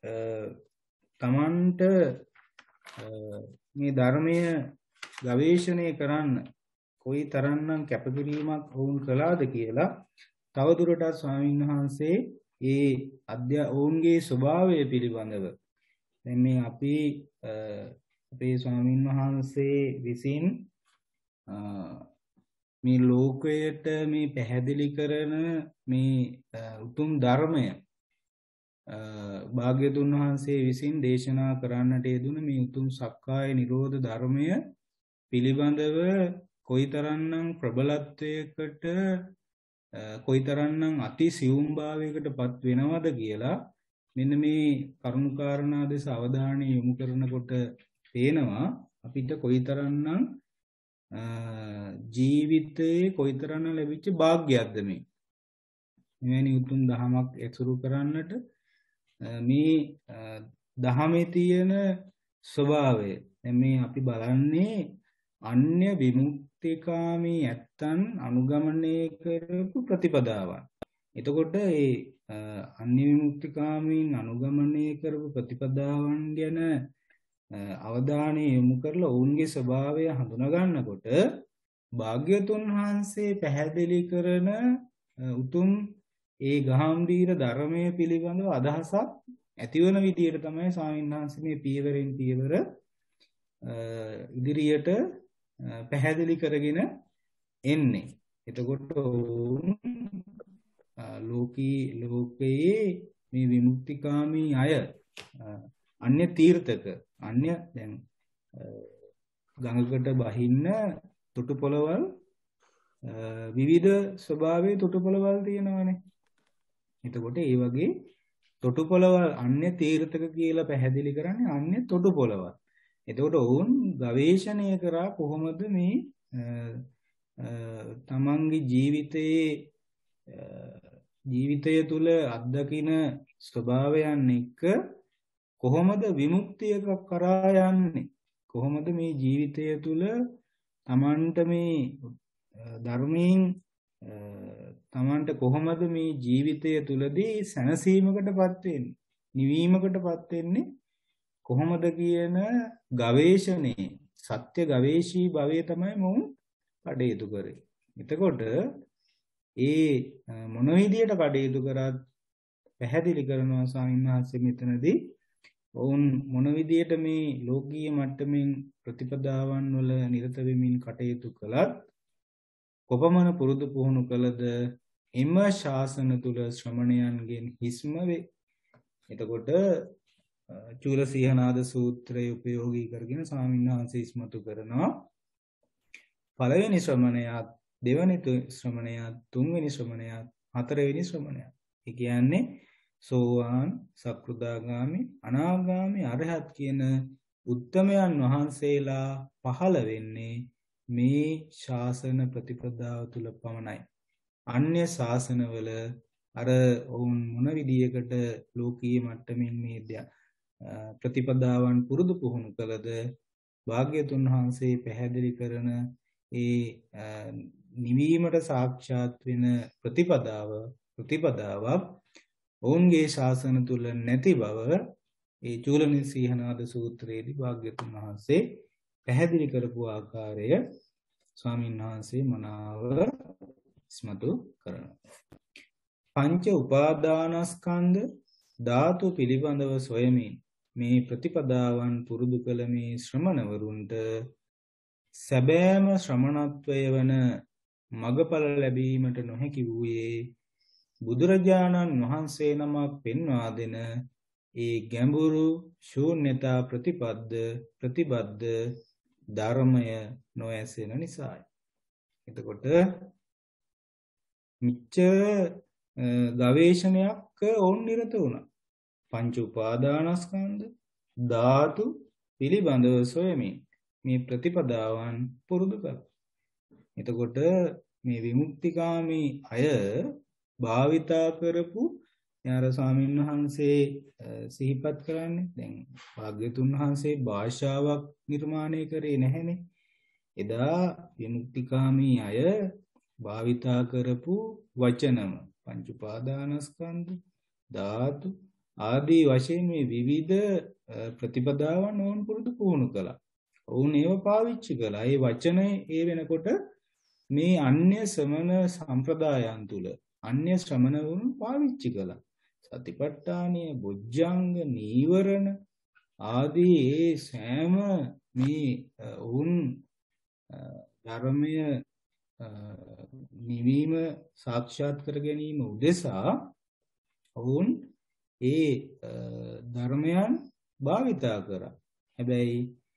S1: තමන්ට මේ ධර්මය ගවේෂණය කරන්න කොයි තරම්නම් කැපකිරීමක් වුන් කළාද කියලා තවදුරටත් ස්වාමීන් වහන්සේ ඒ ඔවුන්ගේ ස්වභාවය පිළිබඳව දැන් මේ අපි අපේ ස්වාමීන් වහන්සේ විසින් මේ ලෝකයට මේ පැහැදිලි කරන මේ උතුම් ධර්මය භාග්‍යතුන් වහන්සේ විසින් දේශනා කරන්නට යෙදුන මේ උතුම් සක්කාය නිරෝධ ධර්මය පිළිබඳව කොයිතරම්නම් ප්‍රබලත්වයකට කොයිතරම්නම් අති සියුම් භාවයකට පත් වෙනවද කියලා මෙන්න මේ කරුණු කාරණා දෙස අවධානය යොමු කරනකොට පේනවා අපිට කොයිතරම්නම් ජීවිතයේ කොයිතරම්නම් ලැබිච්ච වාග්යක්ද මේ මෙවැනි උතුම් දහමක් ඇසුරු කරන්නට මේ දහමේ තියෙන ස්වභාවය මේ අපි බලන්නේ අන්‍ය විමුක්තිකාමී ඇත්තන් අනුගමනය කරපු ප්‍රතිපදාවන්. එතකොට ඒ අන්‍ය විමුක්තිකාමීන් අනුගමනය කරපු ප්‍රතිපදාවන් ගැන අවධානය යොමු කරලා ඔවුන්ගේ ස්වභාවය හඳුනා ගන්නකොට භාග්‍යතුන් වහන්සේ පැහැදිලි කරන උතුම් ඒ ගාම්භීර ධර්මයේ පිළිබඳව අදහසක් ඇතිවන විදියට තමයි ස්වාමීන් වහන්සේ මේ පියවරෙන් පියවර ඉදිරියට පැහැදිලි කරගෙන එන්නේ. එතකොට ලෝකයේ මේ විමුක්තිකාමී අය අන්‍ය තීර්ථක අන්‍ය දැන් ගඟකට බහින්න තොටුපළවල් විවිධ ස්වභාවයේ තොටුපළවල් තියෙනවානේ. එතකොට ඒ වගේ තොටුපළවල් අන්‍ය තීර්ථක කියලා පැහැදිලි කරන්නේ අන්‍ය තොටුපළවල්. එතකොට ඔවුන් ගවේෂණය කරා කොහොමද මේ තමන්ගේ ජීවිතය තුළ අත්දකින ස්වභාවයන් එක්ක කොහොමද විමුක්තියක් කරා යන්නේ? කොහොමද මේ ජීවිතය තුළ තමන්ට මේ ධර්මයෙන් තමන්ට කොහොමද මේ ජීවිතය තුළදී සැනසීමකටපත් වෙන්නේ? නිවීමකටපත් වෙන්නේ කොහොමද කියන ගවේෂණේ සත්‍ය ගවේෂී භවය තමයි මොවුන් කටයුතු කරේ. එතකොට ඒ මොන විදියට කටයුතු කරත් පැහැදිලි කරනවා ස්වාමීන් වහන්සේ මෙතනදී ඔවුන් මොන විදියට මේ ලෝකීය මට්ටමින් ප්‍රතිපදාවන් වල නිරත වෙමින් කටයුතු කළත් කොපමණ පුරුදු පුහුණු කළද එම ශාසන තුල ශ්‍රමණයන්ගෙන් හිස්ම වේ. එතකොට චූලසීහනාද සූත්‍රය උපයෝගී කරගෙන ස්වාමීන් වහන්සේ ඉස්මතු කරනවා පළවෙනි ශ්‍රමණයාත් දෙවෙනි ශ්‍රමණයාත් තුන්වෙනි ශ්‍රමණයාත් හතරවෙනි ශ්‍රමණයාත්. ඒ කියන්නේ සෝවාන් සක්‍රුදාගාමි අනාගාමි අරහත් කියන උත්තමයන් වහන්සේලා පහළ වෙන්නේ මේ ශාසන ප්‍රතිපදාව තුල පමණයි. අන්‍ය ශාසනවල අර ඔවුන් මොන විදියකට ලෝකීය මට්ටමින් මේ ප්‍රතිපදාවන් පුරුදු පුහුණු කළද භාග්‍යතුන් වහන්සේ පැහැදිලි කරන ඒ නිවීමට සාක්ෂාත් වෙන ප්‍රතිපදාවක් ඔවුන්ගේ ශාසන තුල නැති බව ඒ චූලසීහනාද සූත්‍රයේදී භාග්‍යතුන් වහන්සේ පැහැදිලි කරපු ආකාරය ස්වාමීන් වහන්සේ මනාව ඉස්මතු කරනවා. පංච උපාදානස්කන්ධ ධාතු පිළිබඳව සොයමින් මේ ප්‍රතිපදාවන් පුරුදු කළ මේ ශ්‍රමණවරුන්ට සැබෑම ශ්‍රමණත්වය වන මගඵල ලැබීමට නොහැකි වූයේ බුදුරජාණන් වහන්සේ නමක් පෙන්වා දෙන ඒ ගැඹුරු ශූන්‍යතා ප්‍රතිබද්ධ ධර්මය නොඇසෙන නිසායි. එතකොට මිච්ඡර ගවේෂණයක් ඔවුන් නිරත වුණා. පංච උපාදානස්කන්ධ ධාතු පිළිබඳව සොයමින් මේ ප්‍රතිපදාවන් පුරුදු කළා. එතකොට මේ විමුක්තිකාමී අය භාවිතා කරපු යාර ස්වාමීන් වහන්සේ සිහිපත් කරන්නේ දැන් භාග්‍යතුන් වහන්සේ භාෂාවක් නිර්මාණය කරේ නැහැනේ. එදා විමුක්තිකාමී අය භාවිතා කරපු වචනම පංච උපාදානස්කන්ධ ධාතු ආදී වශයෙන් මේ විවිධ ප්‍රතිපදාවන් ඕන් පුරුදු පුහුණු කළා. ඔවුන් ඒව පාවිච්චි කළා. ඒ වචනේ ඒ වෙනකොට මේ අන්‍ය ශ්‍රමණ සම්ප්‍රදායන් තුල අන්‍ය ශ්‍රමණවරුන් පාවිච්චි කළා. සතිපට්ඨානීය බොජ්ජංග නීවරණ ආදී ඒ සෑම මේ ඔවුන් ධර්මය නිවීම සාක්ෂාත් කර ගැනීම උදෙසා ඔවුන් ඒ ධර්මයන් භාවිතා කරා. හැබැයි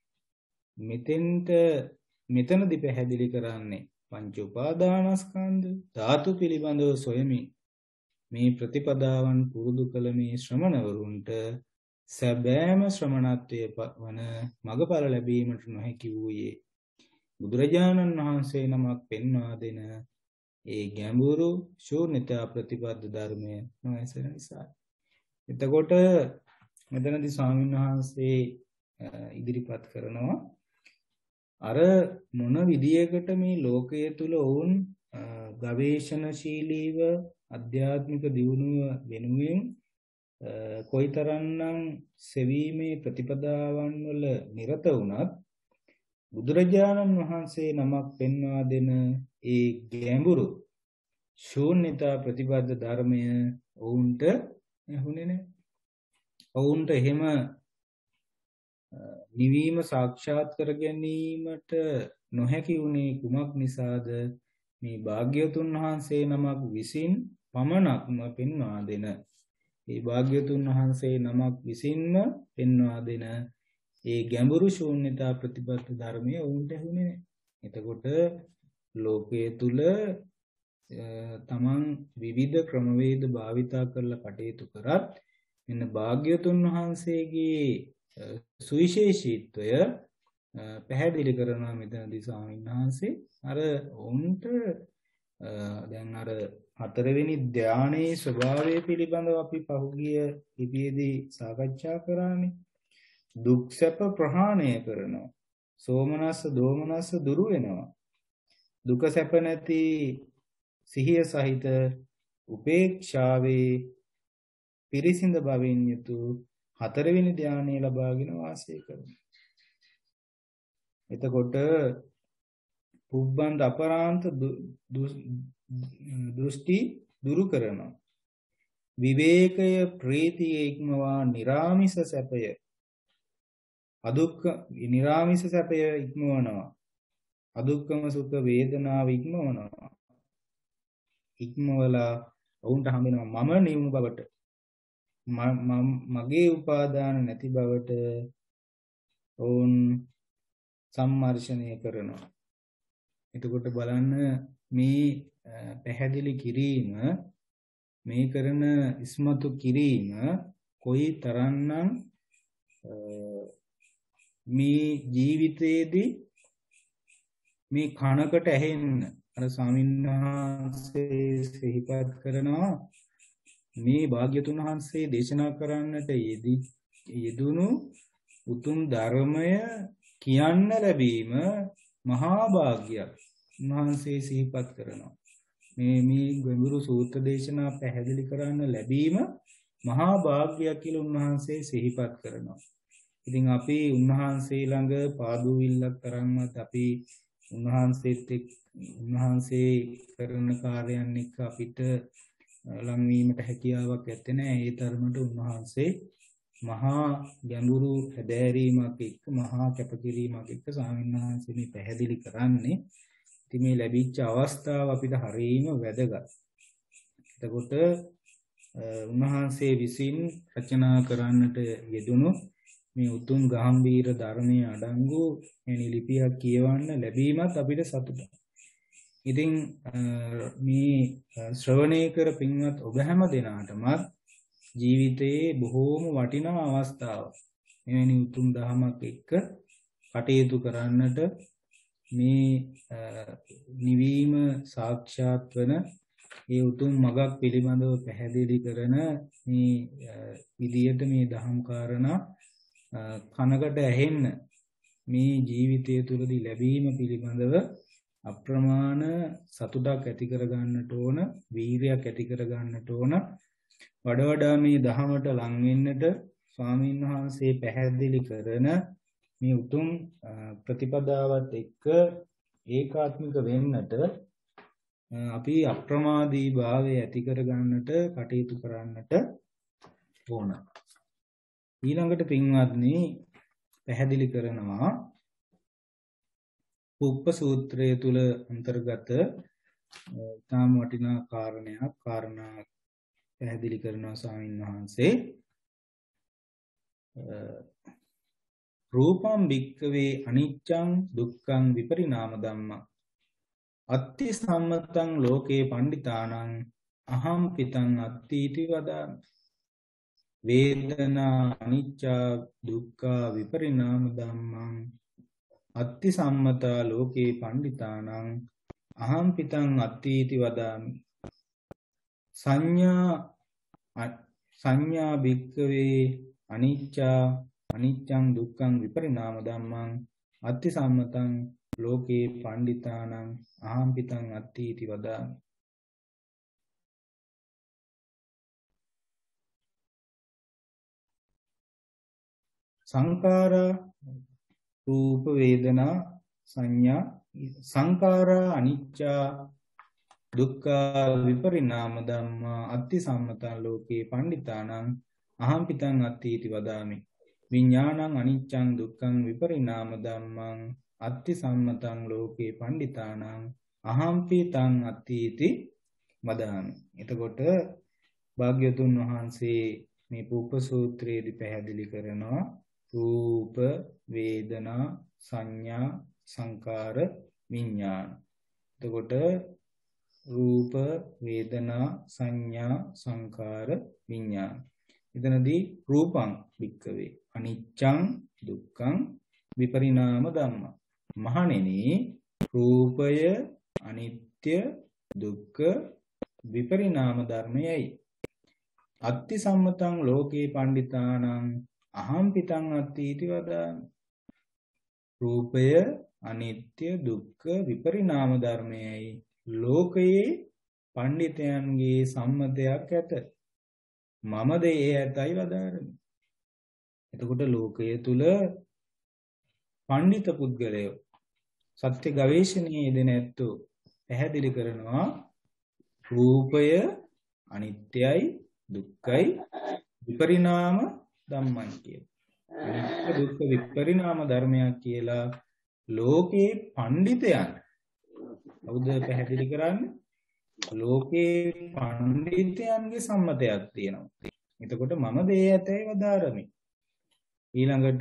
S1: මෙතනදී පැහැදිලි කරන්නේ පංච උපාදානස්කන්ධ ධාතු පිළිබඳව සොයමින් මේ ප්‍රතිපදාවන් පුරුදු කළ මේ ශ්‍රමණවරුන්ට සැබෑම ශ්‍රමණත්වයේ වන මඟඵල ලැබීමට නොහැකි වූයේ බුදුරජාණන් වහන්සේ නමක් පෙන්වා දෙන ඒ ගැඹුරු ශූන්‍යතා ප්‍රතිපද ධර්මය නොඇසෙන නිසා. එතකොට මෙතනදී ස්වාමීන් වහන්සේ ඉදිරිපත් කරනවා අර මොන විදියකට මේ ලෝකයේ තුල වුන් ගවේෂණශීලීව අධ්‍යාත්මික දියුණුව වෙනුවෙන් කොයිතරම්නම් සෙවීමේ ප්‍රතිපදාවන් වල නිරත වුණත් බුදුරජාණන් වහන්සේ නමක් පෙන්වා දෙන ඒ ගැඹුරු ශූන්‍යතා ප්‍රතිපද ධර්මය ඔවුන්ට ඇහුනේ නැහැ. ඔවුන්ට එහෙම නිවීම සාක්ෂාත් කර ගැනීමට නොහැකි වුණේ කුමක් නිසාද? මේ භාග්‍යවතුන් වහන්සේ නමක් විසින් පමණක්ම පෙන්වා දෙන ඒ භාග්‍යවතුන් වහන්සේ නමක් විසින්ම පෙන්වා දෙන ඒ ගැඹුරු ශූන්‍යතා ප්‍රතිපත්ති ධර්මය වුන්ට ඇහුනේ නැහැ. එතකොට ලෝකයේ තුල තමන් විවිධ ක්‍රමවේද භාවිතා කරලා කටයුතු කරත් මෙන්න භාග්‍යවතුන් වහන්සේගේ සුවිශේෂීත්වය පැහැදිලි කරනවා මෙතනදී ස්වාමීන් වහන්සේ. අර වුන්ට දැන් අර හතරවෙනි ධානයේ ස්වභාවය පිළිබඳව අපි පහුගිය ඉතියේදී සාකච්ඡා කරානේ. දුක් සැප ප්‍රහාණය කරනවා. සෝමනස්ස දෝමනස්ස දුරු වෙනවා. දුක සැප නැති සිහිය සහිත උපේක්ෂාවේ පිරිසිඳ භවෙන් යුතු හතරවෙනි ධානය ලබාගෙන වාසය කරනවා. එතකොට පුබ්බන්ත අපරාන්ත දෘෂ්ටි දුරු කරනවා. විවේකය ප්‍රීතිය ඉක්මවා නිරාමිස සැපය අදුක්ඛ නිරාමිස සැපය ඉක්මවනවා. අදුක්ඛම සුඛ වේදනාව ඉක්මවනවා. ඉක්මවලා වුන්ට හම්බෙනවා මම නිවුණු බවට මගේ උපාදාන නැති බවට වුන් සම්මර්ෂණය කරනවා. එතකොට බලන්න මේ පැහැදිලි කිරීම මේ කරන ඉස්මතු කිරීම කොයි තරම්නම් මේ ජීවිතයේදී මේ කනකට ඇහෙන්න අර ස්වාමීන් වහන්සේ සිහිපත් කරනවා මේ භාග්‍යතුන් වහන්සේ දේශනා කරන්නට යෙදුණු උතුම් ධර්මය කියන්න ලැබීම මහා භාග්‍යයක්. උන්වහන්සේ සිහිපත් කරනවා මේ ගැඹුරු සූත්‍ර දේශනා පැහැදිලි කරන්න ලැබීම මහා භාග්‍යයක් කියලා උන්වහන්සේ සිහිපත් කරනවා. ඉතින් අපි උන්වහන්සේ ළඟ පාදුවිල්ලක් තරම්වත් අපි උන්වහන්සේ කරන කාර්යයන් එක්ක අපිට ලංවීමට හැකියාවක් ඇත්තේ නැහැ. ඒ තරමට උන්වහන්සේ මහා ගැඹුරු හැදෑරීමක් එක්ක මහා කැපකිරීමක් එක්ක ස්වාමීන් වහන්සේ මේ පැහැදිලි කරන්නේ. ඉතින් මේ ලැබිච්ච අවස්ථාව අපිට හරියම වැදගත්. එතකොට උන්වහන්සේ විසින් රචනා කරන්නට යෙදුණු මේ උතුම් ගාම්භීර ධර්මයේ අඩංගු මේ ලිපියක් කියවන්න ලැබීමත් අපිට සතුටුයි. ඉතින් මේ ශ්‍රවණය කර පින්වත් ඔබ හැම දෙනාටමත් ජීවිතයේ බොහෝම වටිනා අවස්ථාවක්. මෙවැනි උතුම් ධර්මයක් එක්ක කටයුතු කරන්නට මේ නිවීම සාක්ෂාත් වන ඒ උතුම් මගක් පිළිබඳව පැහැදිලි කරන මේ විදියට මේ දහම් කාරණා කනකට ඇහෙන්න මේ ජීවිතය තුළදී ලැබීම පිළිබඳව අප්‍රමාණ සතුටක් ඇති කර ගන්නට ඕන, වීරියක් ඇති කර ගන්නට ඕන. වඩා වඩා මේ දහමට ලං වෙන්නට ස්වාමීන් වහන්සේ පැහැදිලි කරන මේ උතුම් ප්‍රතිපදාවත් එක්ක ඒකාත්මික වෙන්නට අපි අප්‍රමාදී භාවය ඇති කර ගන්නට කටයුතු කරන්නට ඕන. ඊළඟට පින්වත්නි පැහැදිලි කරනවා පුප්ප සූත්‍රය තුල අන්තර්ගත තාම වටිනා කාරණා පැහැදිලි කරනවා ස්වාමීන් වහන්සේ. රූපම් භික්කවේ අනිච්චං දුක්ඛං විපරිණාම ධම්මං අත්ති සම්මතං ලෝකේ පණ්ඩිතානං අහම් පිතං අත්ථීති වදාමි. වේදනා අනිච්චා දුක්ඛා විපරිණාම ධම්මං අත්ති සම්මතා ලෝකේ පණ්ඩිතානං අහම් පිතං අත්ථීති වදාමි. සංඥා භික්කවේ අනිච්චං දුක්ඛං විපරිණාම ධම්මං අත්ති සම්මතං ලෝකේ පණ්ඩිතානං අහම් පිතං අත්ථීති වදාමි. සංඛාරා රූප වේදනා සංඥා සංඛාරා අනිච්චා දුක්ඛා විපරිණාම ධම්මා අත්ති සම්මතං ලෝකේ පණ්ඩිතානං අහම් පිතං අත්ථීති වදාමි. විඥානං අනිච්චං දුක්ඛං විපරිණාම ධම්මං අත්ති සම්මතං ලෝකේ පණ්ඩිතානං අහම් පිතං අත්ථීති වදාමි. එතකොට භාග්‍යතුන් වහන්සේ මේ පුප්ප සූත්‍රයේදී පැහැදිලි කරනවා රූප වේදනා සංඥා සංකාර විඥාන. එතකොට රූප වේදනා සංඥා සංකාර විඥාන. එතනදී රූපං භික්කවේ අනිච්චං දුක්ඛං විපරිණාම ධම්මං. මහණෙනි රූපය අනිත්‍ය දුක්ඛ විපරිණාම ධර්මයයි. අත්ති සම්මතං ලෝකේ පණ්ඩිතානං අහම් පිතං අත්ථීති වදාමි. රූපය අනිත්‍ය දුක්ඛ විපරිණාම ධර්මයයි ලෝකයේ පණ්ඩිතයන්ගේ සම්මතයක් ඇත. මම දේ ඇතයි වදාරමි. එතකොට ලෝකයේ තුල පණ්ඩිත පුද්ගලයෝ සත්‍ය ගවේෂණයේ යෙදෙන ඇත්තෝ පැහැදිලි කරනවා රූපය අනිත්‍යයි දුක්ඛයි විපරිණාම ධම්මයි කියලා. අනිත්‍ය දුක්ඛ විපරිණාම ධර්මයක් කියලා ලෝකේ පඬිතයන් කවුද පැහැදිලි කරන්නේ? ලෝකේ පඬිතයන්ගේ සම්මතයක් තියෙනවා. එතකොට මම දේ ඇතේ වදාරමි. ඊළඟට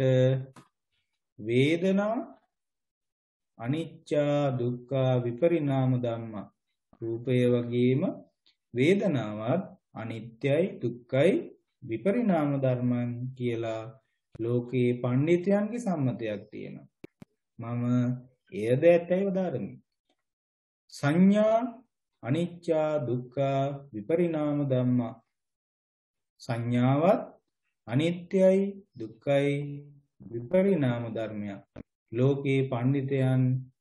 S1: වේදනා අනිච්චා දුක්ඛා විපරිණාම ධම්මා. රූපය වගේම වේදනාවත් අනිත්‍යයි දුක්ඛයි විපරිණාම ධර්මයන් කියලා ලෝකේ පඬිතයන්ගේ සම්මතයක් තියෙනවා. මම එයද ඇතයි වදාරමි. සංඥා අනිච්චා දුක්ඛා විපරිණාම ධම්මා. සංඥාවත් අනිත්‍යයි දුක්ඛයි විපරිණාම ධර්මයක්. ලෝකේ පඬිතයන්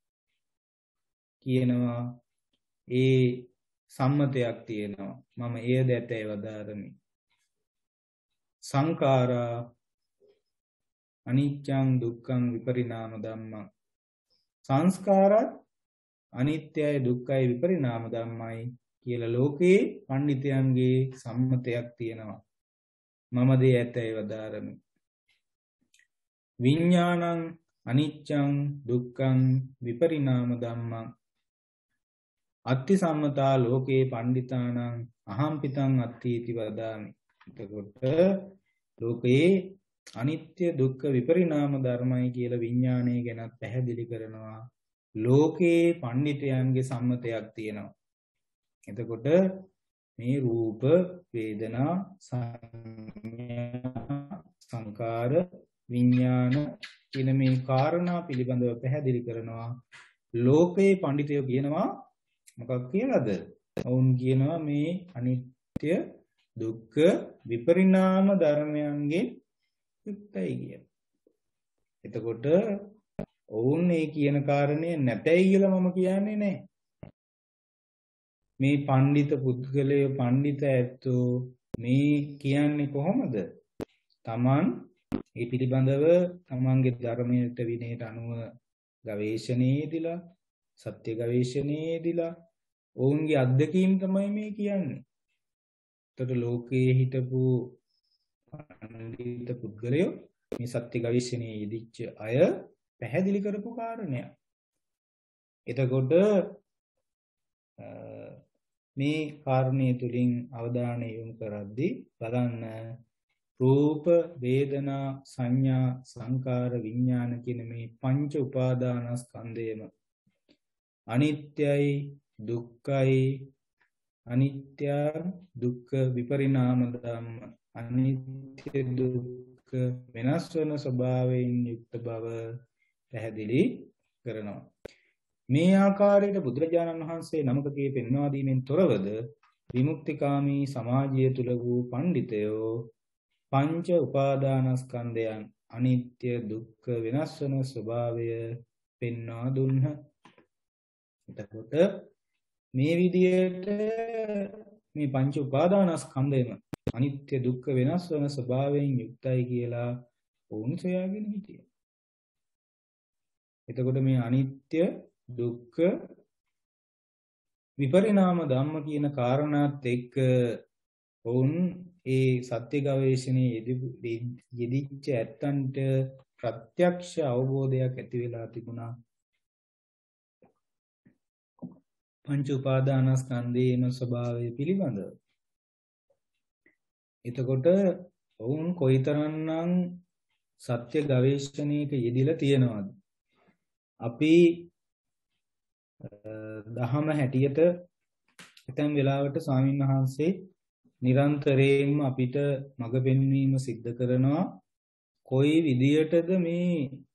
S1: කියනවා ඒ සම්මතයක් තියෙනවා. මම එයද ඇතයි වදාරමි. සංඛාරා අනිච්චං දුක්ඛං විපරිණාම ධම්මං. සංස්කාරත් අනිත්‍යයි දුක්ඛයි විපරිණාම ධම්මයි කියලා ලෝකේ පඬිතයන්ගේ සම්මතයක් තියෙනවා. මම දේ ඇතයි වදාරමි. විඥානං අනිච්චං දුක්ඛං විපරිණාම ධම්මං. අත්ති සම්මතා ලෝකේ පණ්ඩිතානං අහම් පිතං අත්ථීති වදාමි. එතකොට ලෝකේ අනිත්‍ය දුක්ඛ විපරිණාම ධර්මයි කියලා විඥානය ගැන පැහැදිලි කරනවා. ලෝකේ පඬිතයන්ගේ සම්මතයක් තියෙනවා. එතකොට මේ රූප වේදනා සංඥා සංකාර විඥාන කියන මේ කාරණා පිළිබඳව පැහැදිලි කරනවා. ලෝකේ පඬිතුයෝ කියනවා මොකක් කියලාද? ඔවුන් කියනවා මේ අනිත්‍ය දුක්ඛ විපරිණාම ධර්මයන්ගෙන් යුක්තයි කියලා. එතකොට ඔවුන් මේ කියන කාරණේ නැතයි කියලා මම කියන්නේ නැහැ. මේ පඬිත පුද්ගලයෝ පඬිත ඇත්තෝ මේ කියන්නේ කොහොමද? Taman ඒ පිළිබඳව තමන්ගේ ධර්මයට විනයට අනුව ගවේෂණයේදීලා සත්‍ය ගවේෂණයේදීලා ඔවුන්ගේ අත්දැකීම් තමයි මේ කියන්නේ. එතකොට ලෝකයේ හිටපු පඬිත පුද්ගලයෝ මේ සත්‍ය ගවේෂණයේ යෙදිච්ච අය පැහැදිලි කරපු කාරණයක්. එතකොට මේ කාරණේ තුලින් අවධානය යොමු කරද්දී බලන්න රූප වේදනා සංඥා සංකාර විඥාන කියන මේ පංච උපාදානස්කන්ධයම අනිත්‍යයි දුක්ඛයි අනිත්‍ය දුක්ඛ විපරිණාම ධම්ම අනිත්‍ය දුක්ඛ වෙනස් වන ස්වභාවයෙන් යුක්ත බව පැහැදිලි කරනවා. මේ ආකාරයට බුදුරජාණන් වහන්සේ නමකගේ පෙන්වා දීමෙන් තොරවද විමුක්තිකාමී සමාජය තුල වූ පඬිතයෝ පංච උපාදානස්කන්ධයන් අනිත්‍ය දුක්ඛ වෙනස් වන ස්වභාවය පෙන්වා දුන්හ. එතකොට මේ විදිහට මේ පංච උපාදානස්කන්ධයම අනිත්‍ය දුක්ඛ වෙනස් වන ස්වභාවයෙන් යුක්තයි කියලා වුන් සොයාගෙන හිටියා. එතකොට මේ අනිත්‍ය දුක්ඛ විපරිණාම ධම්ම කියන කාරණාත් එක්ක වුන් ඒ සත්‍ය ගවේෂණයේ යෙදිච්ච ඇත්තන්ට ප්‍රත්‍යක්ෂ අවබෝධයක් ඇති වෙලා තිබුණා. පංච උපාදානස්කන්ධයේම ස්වභාවය පිළිබඳව. එතකොට වුන් කොයිතරම්නම් සත්‍ය ගවේෂණයක යෙදিলা තියෙනවද? අපි දහම හැටියට ඇතැම් වෙලාවට ස්වාමීන් වහන්සේ නිරන්තරයෙන්ම අපිට මඟ පෙන්වීම සිද්ධ කරනවා. කොයි විදියටද මේ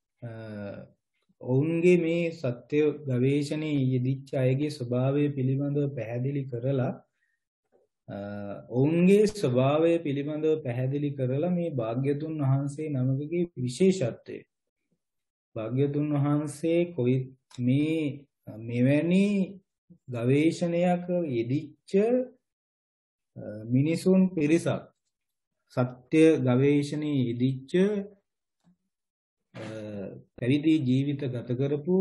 S1: ඔවුන්ගේ මේ සත්‍ය ගවේෂණයේ යෙදිච්ච අයගේ ස්වභාවය පිළිබඳව පැහැදිලි කරලා ඔවුන්ගේ ස්වභාවය පිළිබඳව පැහැදිලි කරලා මේ භාග්‍යතුන් වහන්සේ නමකගේ විශේෂත්වය භාග්‍යතුන් වහන්සේ කොයි මේ මෙවැනි ගවේෂණයක යෙදිච්ච මිනිසුන් පිරිසක් සත්‍ය ගවේෂණයේ යෙදිච්ච පැවිදි ජීවිත ගත කරපු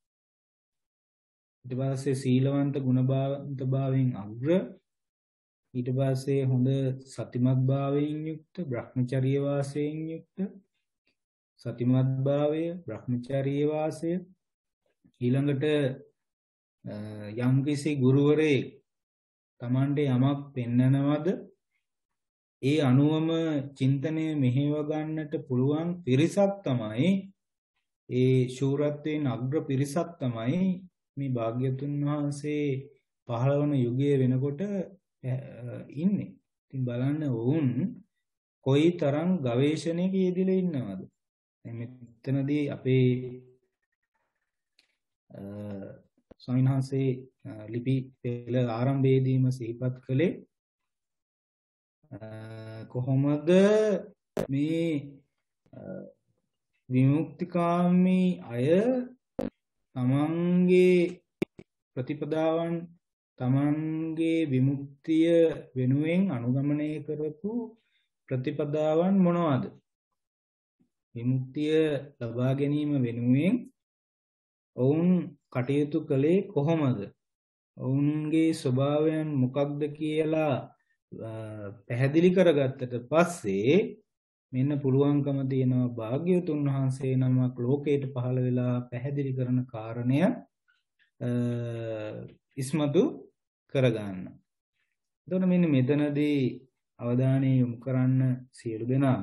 S1: ඊට පස්සේ සීලවන්ත ගුණවන්ත භාවයෙන් අග්‍ර ඊට පස්සේ හොඳ සතිමත් භාවයෙන් යුක්ත බ්‍රහ්මචර්ය වාසයෙන් යුක්ත සතිමත් භාවය බ්‍රහ්මචර්ය වාසය ඊළඟට යම්කිසි ගුරුවරයෙක් Tamante යමක් පෙන්නනවද ඒ අනුවම චින්තනය මෙහෙව ගන්නට පුළුවන් පිරිසක් තමයි ඒ ශූරත්වයෙන් අග්‍ර පිරිසක් තමයි මේ භාග්‍යතුන් වහන්සේ පහළ වන යුගයේ වෙනකොට ඉන්නේ. ඉතින් බලන්න වුන් කොයිතරම් ගවේෂණයක යෙදিলা ඉන්නවද? මෙතනදී අපේ ස්වාමීන් වහන්සේ ලිපි පෙළ ආරම්භයේදීම සිහිපත් කළේ කොහොමද මේ විමුක්තිකාමී අය තමන්ගේ ප්‍රතිපදාවන් තමන්ගේ විමුක්තිය වෙනුවෙන් අනුගමනය කරපු ප්‍රතිපදාවන් මොනවාද? විමුක්තිය ලබා ගැනීම වෙනුවෙන් ඔවුන් කටයුතු කළේ කොහොමද? ඔවුන්ගේ ස්වභාවයන් මොකක්ද කියලා පැහැදිලි කරගත්තට පස්සේ මෙන්න පුළුවන්කම තියෙනවා භාග්‍යවතුන් වහන්සේ නමක් ලෝකයට පහළ වෙලා පැහැදිලි කරන කාරණය ඉස්මතු කරගන්න. එතකොට මෙන්න මෙතනදී අවධානය යොමු කරන්න සියලු දෙනාම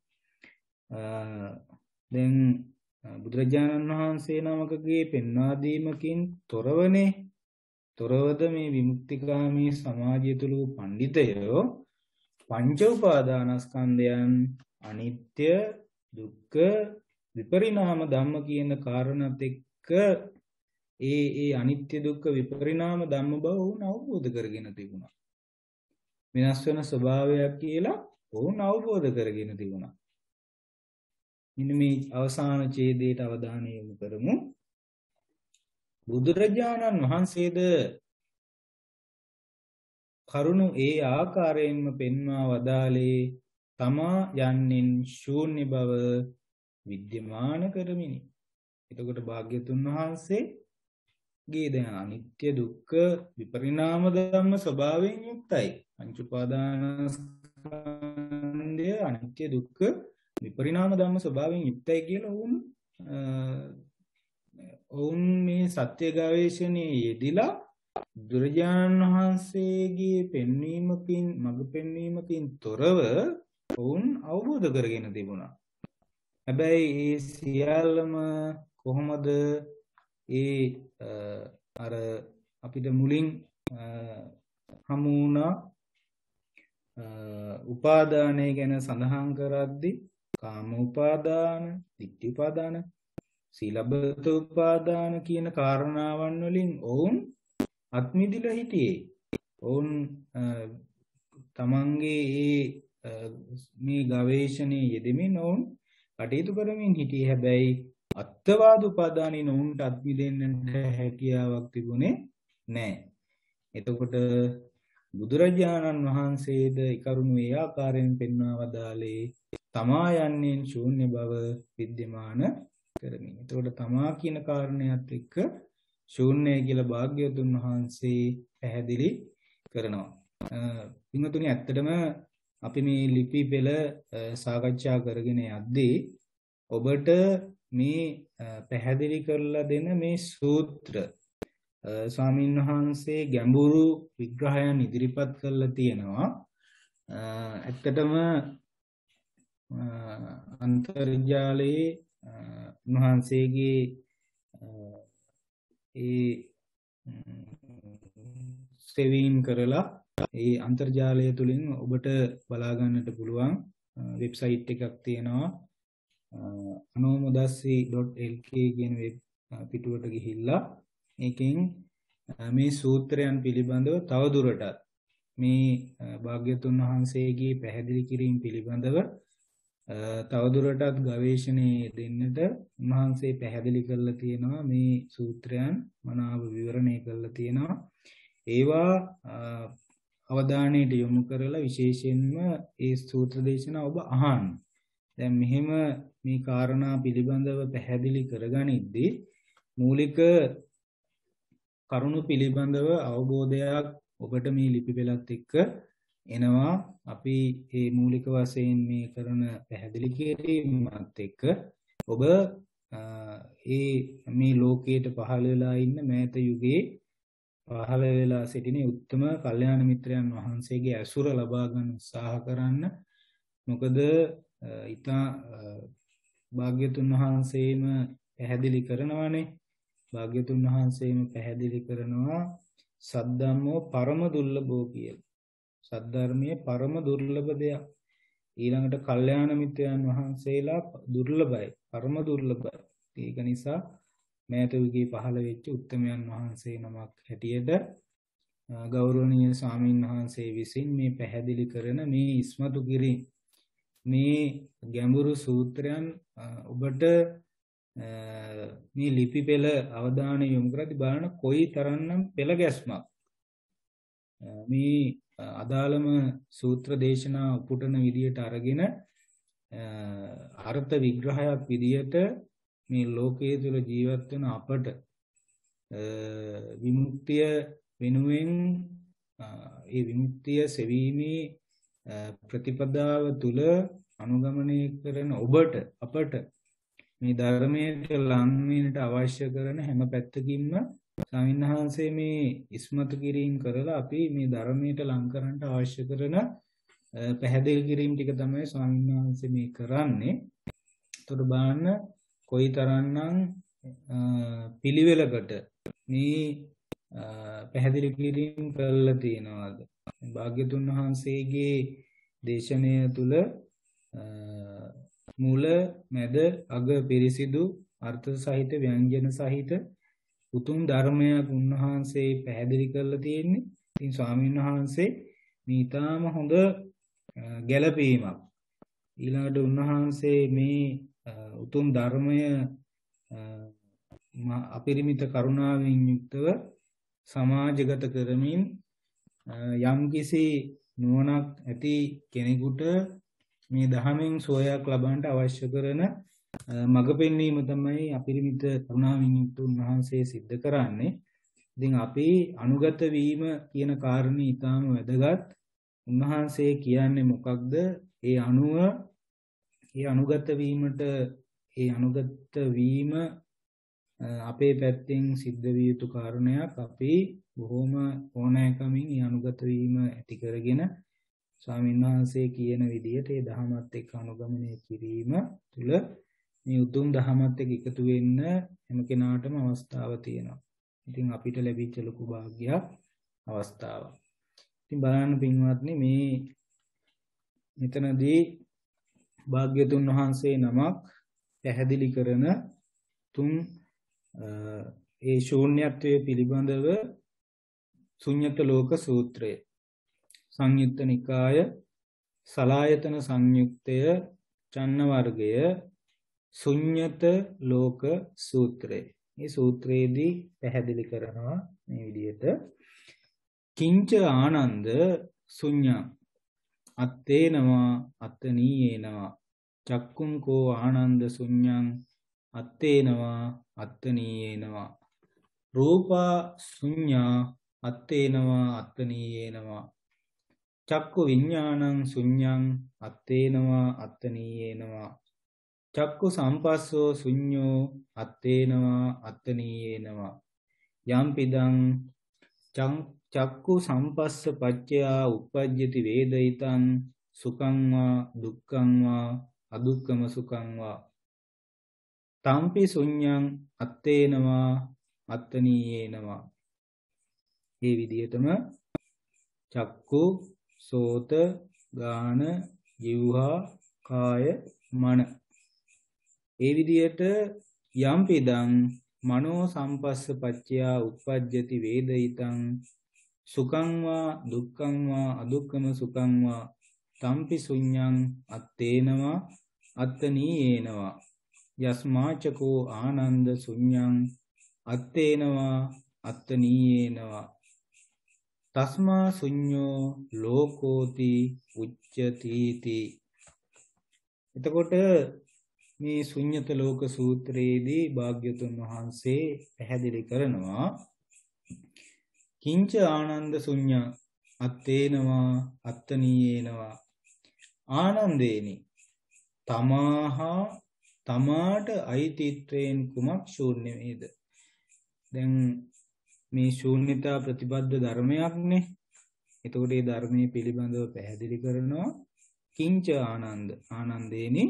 S1: දැන් බුදුරජාණන් වහන්සේ නමකගේ පෙන්වා දීමකින් තොරවද මේ විමුක්තිකාමී සමාජය තුළ වූ පඬිතයෝ පංච උපාදානස්කන්ධයන් අනිත්‍ය දුක්ඛ විපරිණාම ධම්ම කියන කාරණාත් එක්ක ඒ අනිත්‍ය දුක්ඛ විපරිණාම ධම්ම බව ඔවුන් අවබෝධ කරගෙන තිබුණා. වෙනස් වෙන ස්වභාවයක් කියලා ඔවුන් අවබෝධ කරගෙන තිබුණා. මෙන්න මේ අවසාන ඡේදයට අවධානය යොමු කරමු. බුදුරජාණන් වහන්සේද කරුණු ඒ ආකාරයෙන්ම පෙන්වා වදාළේ තමා යන්නෙන් ශූන්‍ය බව විද්‍යමාන කරමිනි. එතකොට භාග්‍යතුන් වහන්සේගේ දැන් අනිත්‍ය දුක්ඛ විපරිණාම ධම්ම ස්වභාවයෙන් යුක්තයි. පංච උපාදානස්කන්ධය අනිත්‍ය දුක්ඛ විපරිණාම ධම්ම ස්වභාවයෙන් යුක්තයි කියලා ඔවුන් මේ සත්‍ය ගවේෂණයේ යෙදিলা බුදුරජාණන් වහන්සේගේ පෙන්වීමකින් මඟ පෙන්වීමකින් තොරව ඔවුන් අවබෝධ කරගෙන තිබුණා. හැබැයි ඒ සියල්ලම කොහොමද අර අපිට මුලින් හමු වුණා උපාදානය ගැන සඳහන් කරද්දී කාම උපාදාන, ditthi උපාදාන, සීලබ්බත උපාදාන කියන කාරණාවන් වලින් ඔවුන් අත්මිදිලා හිටියේ. ඔවුන් තමන්ගේ මේ ගවේෂණයේ යෙදෙමින් ඔවුන් කටයුතු කරමින් හිටියේ. හැබැයි අත්වාද උපාදානින් ඔවුන්ට අත්මිදෙන්නට හැකියාවක් තිබුණේ නැහැ. එතකොට බුදුරජාණන් වහන්සේද ඒ කරුණු ඒ ආකාරයෙන් පෙන්වා වදාළේ තමා යන්නේ ශූන්‍ය බව විද්‍යමාන කරමින්. එතකොට තමා කියන කාරණයත් එක්ක ශූන්‍ය කියලා භාග්‍යවතුන් වහන්සේ පැහැදිලි කරනවා. පින්වතුනි ඇත්තටම අපි මේ ලිපි පෙළ සාකච්ඡා කරගෙන යද්දී ඔබට මේ පැහැදිලි කරලා දෙන මේ සූත්‍ර ස්වාමීන් වහන්සේ ගැඹුරු විග්‍රහයන් ඉදිරිපත් කරලා තියෙනවා. ඇත්තටම අන්තර්ජාලයේ උන්වහන්සේගේ ඒ සෙවීන් කරලා ඒ අන්තර්ජාලය තුලින් ඔබට බලා ගන්නට පුළුවන් වෙබ්සයිට් එකක් තියෙනවා anomudassii.lk කියන වෙබ් පිටුවට ගිහිල්ලා ඒකෙන් මේ සූත්‍රයන් පිළිබඳව තවදුරටත් මේ භාග්‍යතුන් වහන්සේගේ පැහැදිලි කිරීම පිළිබඳව තවදුරටත් ගවේෂණයේ දෙන්නට උන්වහන්සේ පැහැදිලි කරලා තියෙනවා. මේ සූත්‍රයන් මනාව විවරණය කරලා තියෙනවා. ඒවා අවධානයට යොමු කරලා විශේෂයෙන්ම ඒ සූත්‍ර දේශනා ඔබ අහන්න. දැන් මෙහෙම මේ කාරණා පිළිබඳව පැහැදිලි කරගනිද්දී මූලික කරුණු පිළිබඳව අවබෝධයක් ඔබට මේ ලිපි පෙළත් එක්ක එනවා. අපි මේ මූලික වශයෙන් මේ කරන පැහැදිලි කිරීමත් එක්ක ඔබ මේ ලෝකයට පහළ වෙලා ඉන්න මෑත යුගයේ පහළ වෙලා සිටින උත්තම කල්යාණ මිත්‍රයන් වහන්සේගේ ඇසුර ලබා ගන්න උත්සාහ කරන්න. මොකද ඊතා භාග්‍යතුන් වහන්සේම පැහැදිලි කරනවානේ. භාග්‍යතුන් වහන්සේම පැහැදිලි කරනවා සද්ධම්මෝ පරම දුර්ලභෝ කියලා. සද්ධර්මයේ පරම දුර්ලභ දෙයක්. ඊළඟට කල්යාණ මිත්‍රයන් වහන්සේලා දුර්ලභයි, පරම දුර්ලභයි. ඒක නිසා මෑත යුගයේ පහළ වෙච්ච උත්තමයන් වහන්සේ නමක් හැටියට ගෞරවනීය ස්වාමීන් වහන්සේ විසින් මේ පැහැදිලි කරන මේ ඉස්මතු කිරීම මේ ගැඹුරු සූත්‍රයන් ඔබට මේ ලිපි පෙළ අවධානය යොමු කරද්දී බලන කොයි තරම්නම් පෙළ ගැස්මක් මේ අදාළම සූත්‍ර දේශනා උපුටන විදියට අරගෙන අර්ථ විග්‍රහයක් විදියට මේ ලෝකයේ තුල ජීවත් වෙන අපට විමුක්තිය වෙනුවෙන් ඒ විමුක්තිය සෙවීමේ ප්‍රතිපදාව තුල අනුගමනය කරන ඔබට අපට මේ ධර්මයට ලං වෙන්නට අවශ්‍ය කරන හැම පැත්තකින්ම ස්වාමීන් වහන්සේ මේ ඉස්මතු කිරීම කරලා අපි මේ ධර්මයට ලං කරන්නට අවශ්‍ය කරන පැහැදිලි කිරීම ටික තමයි ස්වාමීන් වහන්සේ මේ කරන්නේ. ඒතර බලන්න කොයිතරම්නම් පිළිවෙලකට මේ පැහැදිලි කිරීම කරලා තියෙනවද. භාග්‍යතුන් වහන්සේගේ දේශනය තුල මූල මැද අග පිරිසිදු අර්ථ සහිත ව්‍යංජන සහිත උතුම් ධර්මයක් උන්වහන්සේ පැහැදිලි කරලා තියෙන්නේ. ඉතින් ස්වාමීන් වහන්සේ මේ ඊටාම හොඳ ගැළපීමක්. ඊළඟට උන්වහන්සේ මේ උතුම් ධර්මය අපරිමිත කරුණාවෙන් යුක්තව සමාජගත කරමින් යම්කිසි නුවණක් ඇති කෙනෙකුට මේ ධහමෙන් සෝයක් ලබන්නට අවශ්‍ය කරන මඟ පෙන්වීම තමයි අපරිමිත කරුණාවෙන් යුක්ත උන්වහන්සේ සිද්ධ කරන්නේ. ඉතින් අපි අනුගත වීම කියන කාරණේ ඊටාම වැදගත්. උන්වහන්සේ කියන්නේ මොකක්ද? ඒ අනුගත වීමට අනුගත වීම අපේ පැත්තෙන් සිද්ධ විය යුතු කාරණයක්. අපි බොහොම ඕනෑකමින් ඒ අනුගත වීම ඇති කරගෙන ස්වාමීන් වහන්සේ කියන විදිහට ඒ දහමත් එක්ක අනුගමනය කිරීම තුළ මේ උතුම් දහමත් එක්ක එකතු වෙන්න හැම කෙනාටම අවස්ථාව තියෙනවා. ඉතින් අපිට ලැබිච්ච ලොකු වාග්යක් අවස්ථාවක්. ඉතින් බලන්න පින්වත්නි, මේ මෙතනදී භාග්‍යතුන් වහන්සේ නමක් පැහැදිලි කරන තුන් ඒ ශූන්‍යත්වයේ පිළිබඳව ශුන්්‍යත ලෝක සූත්‍රය, සංයුත්ත නිකාය සලායතන සංයුක්තය චන්න වර්ගය ශුන්්‍යත ලෝක සූත්‍රය. මේ සූත්‍රයේදී පැහැදිලි කරනවා මේ විදිහට: කිංච ආනන්ද ශුන්‍යං අත්තේනවා අත්තනීයේනවා චක්කුං කෝ ආනන්ද ශුන්‍යං අත්තේනවා අත්තනීයේනවා රූපා ශුන්‍යා අත්තේනවා අත්තනීයේනවා චක්කු විඥානං ශුන්‍යං අත්තේනවා අත්තනීයේනවා චක්කු සම්පස්සෝ ශුන්‍යෝ අත්තේනවා අත්තනීයේනවා යම්පිදං චක්කු සම්පස්ස පච්චයා උප්පජ්ජති වේදිතං සුඛං වා දුක්ඛං වා අදුක්ඛම සුඛං වා තම්පි ශුන්‍යං අත්තේනවා අත්තනීයේනවා. මේ විදිහටම චක්කු සෝත ගාන ජීවහා කාය මන, ඒ විදිහට යම්පිදං මනෝ සම්පස්ස පච්චයා උප්පජ්ජති වේදිතං සුඛං වා දුක්ඛං වා අදුක්ඛම සුඛං වා තම්පි ශුන්‍යං අත්තේනවා අත්තනීයේනවා යස්මාචකෝ ආනන්ද ශුන්‍යං අත්තේනවා අත්තනීයේනවා තස්මා ශුන්‍යෝ ලෝකෝති උච්චතිති. එතකොට මේ ශුන්්‍යත ලෝක සූත්‍රයේදී භාග්‍යතුන් වහන්සේ පැහැදිලි කරනවා කිංච ආනන්ද ශුන්‍යං අත්තේනවා අත්තනීයේනවා. ආනන්දේනි, තමාහා තමාට අයිතිත්වයෙන් කුමක් ශූන්‍ය වේද? දැන් මේ ශූන්‍යතා ප්‍රතිබද්ධ ධර්මයක්නේ. එතකොට මේ ධර්මයේ පිළිබඳව පැහැදිලි කරනවා කිංච ආනන්ද, ආනන්දේනි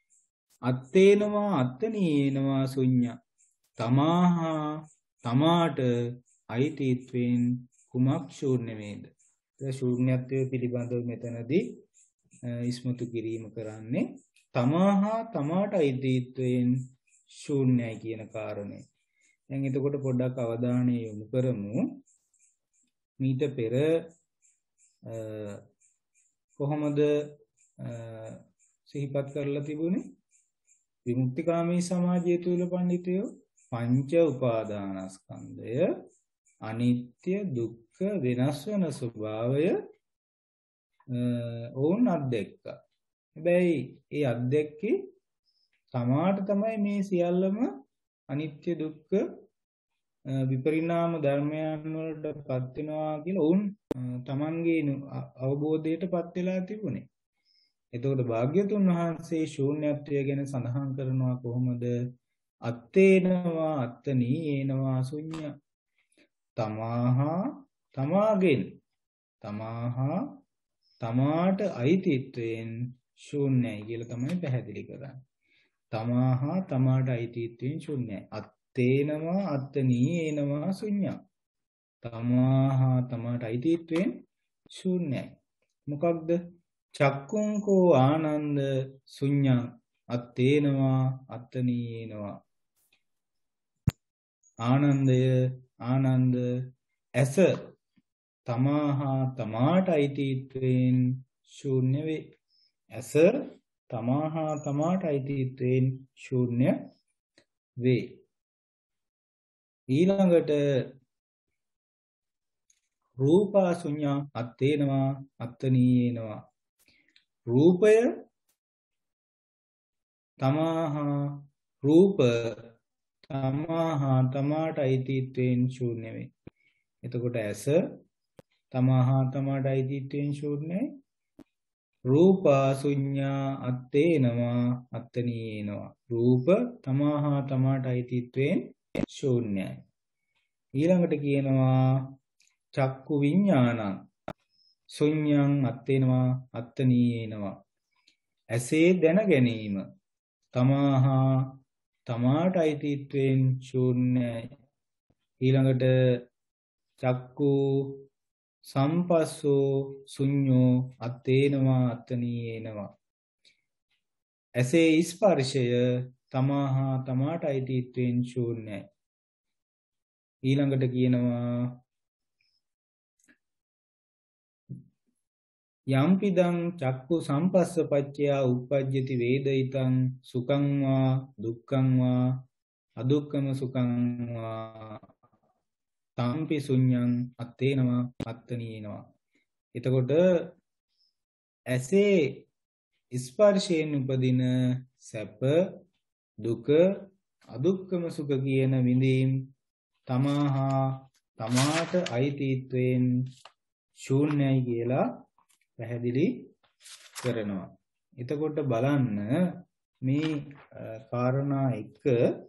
S1: අත්තේනවා අත්තනීයේනවා ශුන්‍ය. තමාහා තමාට අයිතිත්වයෙන් කුමක් ශූන්‍ය වේද? ඒ ශූන්‍යත්වය පිළිබඳව මෙතනදී ඉස්මතු කිරීම කරන්නේ තමාහා තමාට අයිතිත්වයෙන් ශූන්‍යයි කියන කාරණය. දැන් එතකොට පොඩ්ඩක් අවධානය යොමු කරමු. මීට පෙර කොහොමද සිහිපත් කරලා තිබුණේ? විමුක්තිකාමී සමාජය තුල පඬිතුයෝ පංච උපාදානස්කන්ධය අනිත්‍ය දුක්ඛ වෙනස් වෙන ස්වභාවය ඕන් අත්දැක්කා. හැබැයි ඒ අත්දැක්කේ තමාට තමයි මේ සියල්ලම අනිත්‍ය දුක්ඛ විපරිණාම ධර්මයන් වලට පත් වෙනවා කියලා ඔවුන් තමන්ගේ අවබෝධයට පත් වෙලා තිබුණේ. එතකොට භාග්‍යතුන් වහන්සේ ශූන්‍යත්වය ගැන සඳහන් කරනවා කොහොමද? අත්තේනවා අත්තනීයේනවා ශුන්‍ය. තමාහා තමාගෙන් තමාහා තමාට අයිතිත්වයෙන් ශූන්‍යයි කියලා තමයි පැහැදිලි කරන්නේ. තමාහා තමාට අයිතිත්වයෙන් ශූන්‍යයි. අත්තේනවා අත්තනීයේනවා ශුන්‍ය. තමාහා තමාට අයිතිත්වයෙන් ශූන්‍යයි. මොකක්ද? චක්කුං කෝ ආනන්ද ශුන්‍යං අත්තේනවා අත්තනීයේනවා. ආනන්දය ආනන්ද ඇස තමාහා තමාට අයිතිත්වයෙන් ශූන්‍ය වේ. ඇස තමාහා තමාට අයිතිත්වයෙන් ශූන්‍ය වේ. ඊළඟට රූපා ශුඤ්ඤා අත්තේනවා අත්තනීයේනවා. රූපය තමාහා රූප තමාහා තමාට අයිතිත්වයෙන් ශූන්‍ය වේ. එතකොට ඇස තමාහා තමාට අයිතිත්වයෙන් ශූන්‍යයි. රූපා ශුඤ්ඤා අත්තේනවා අත්තනීයේනවා. රූප තමාහා තමාට අයිතිත්වයෙන් ශූන්‍යයි. ඊළඟට කියනවා චක්කු විඤ්ඤාණං ශුඤ්ඤං අත්තේනවා අත්තනීයේනවා. ඇසේ දැන ගැනීම තමාහා තමාට අයිතිත්වයෙන් ශූන්‍යයි. ඊළඟට චක්කු සම්පස්සෝ ශුඤ්ඤෝ අත්තේනවා අත්තනීයේනවා. ඇසේ ස්පර්ශය තමාහා තමාට අයිතිත්වයෙන් ශූන්‍යයි. ඊළඟට කියනවා යම්පිදං චක්කු සම්පස්ස පච්චයා උප්පජ්ජති වේදිතං සුඛං වා දුක්ඛං වා අදුක්ඛම සුඛං වා තම්පි ශුඤ්ඤං අත්තේනවා අත්තනීයනවා. එතකොට ඇසේ ස්පර්ශයෙන් උපදින සැප දුක අදුක්ඛම සුඛ කියන විඳීම් තමාහා තමාට අයිතිත්වයෙන් ශූන්‍යයි කියලා පැහැදිලි කරනවා. එතකොට බලන්න මේ කාරණා එක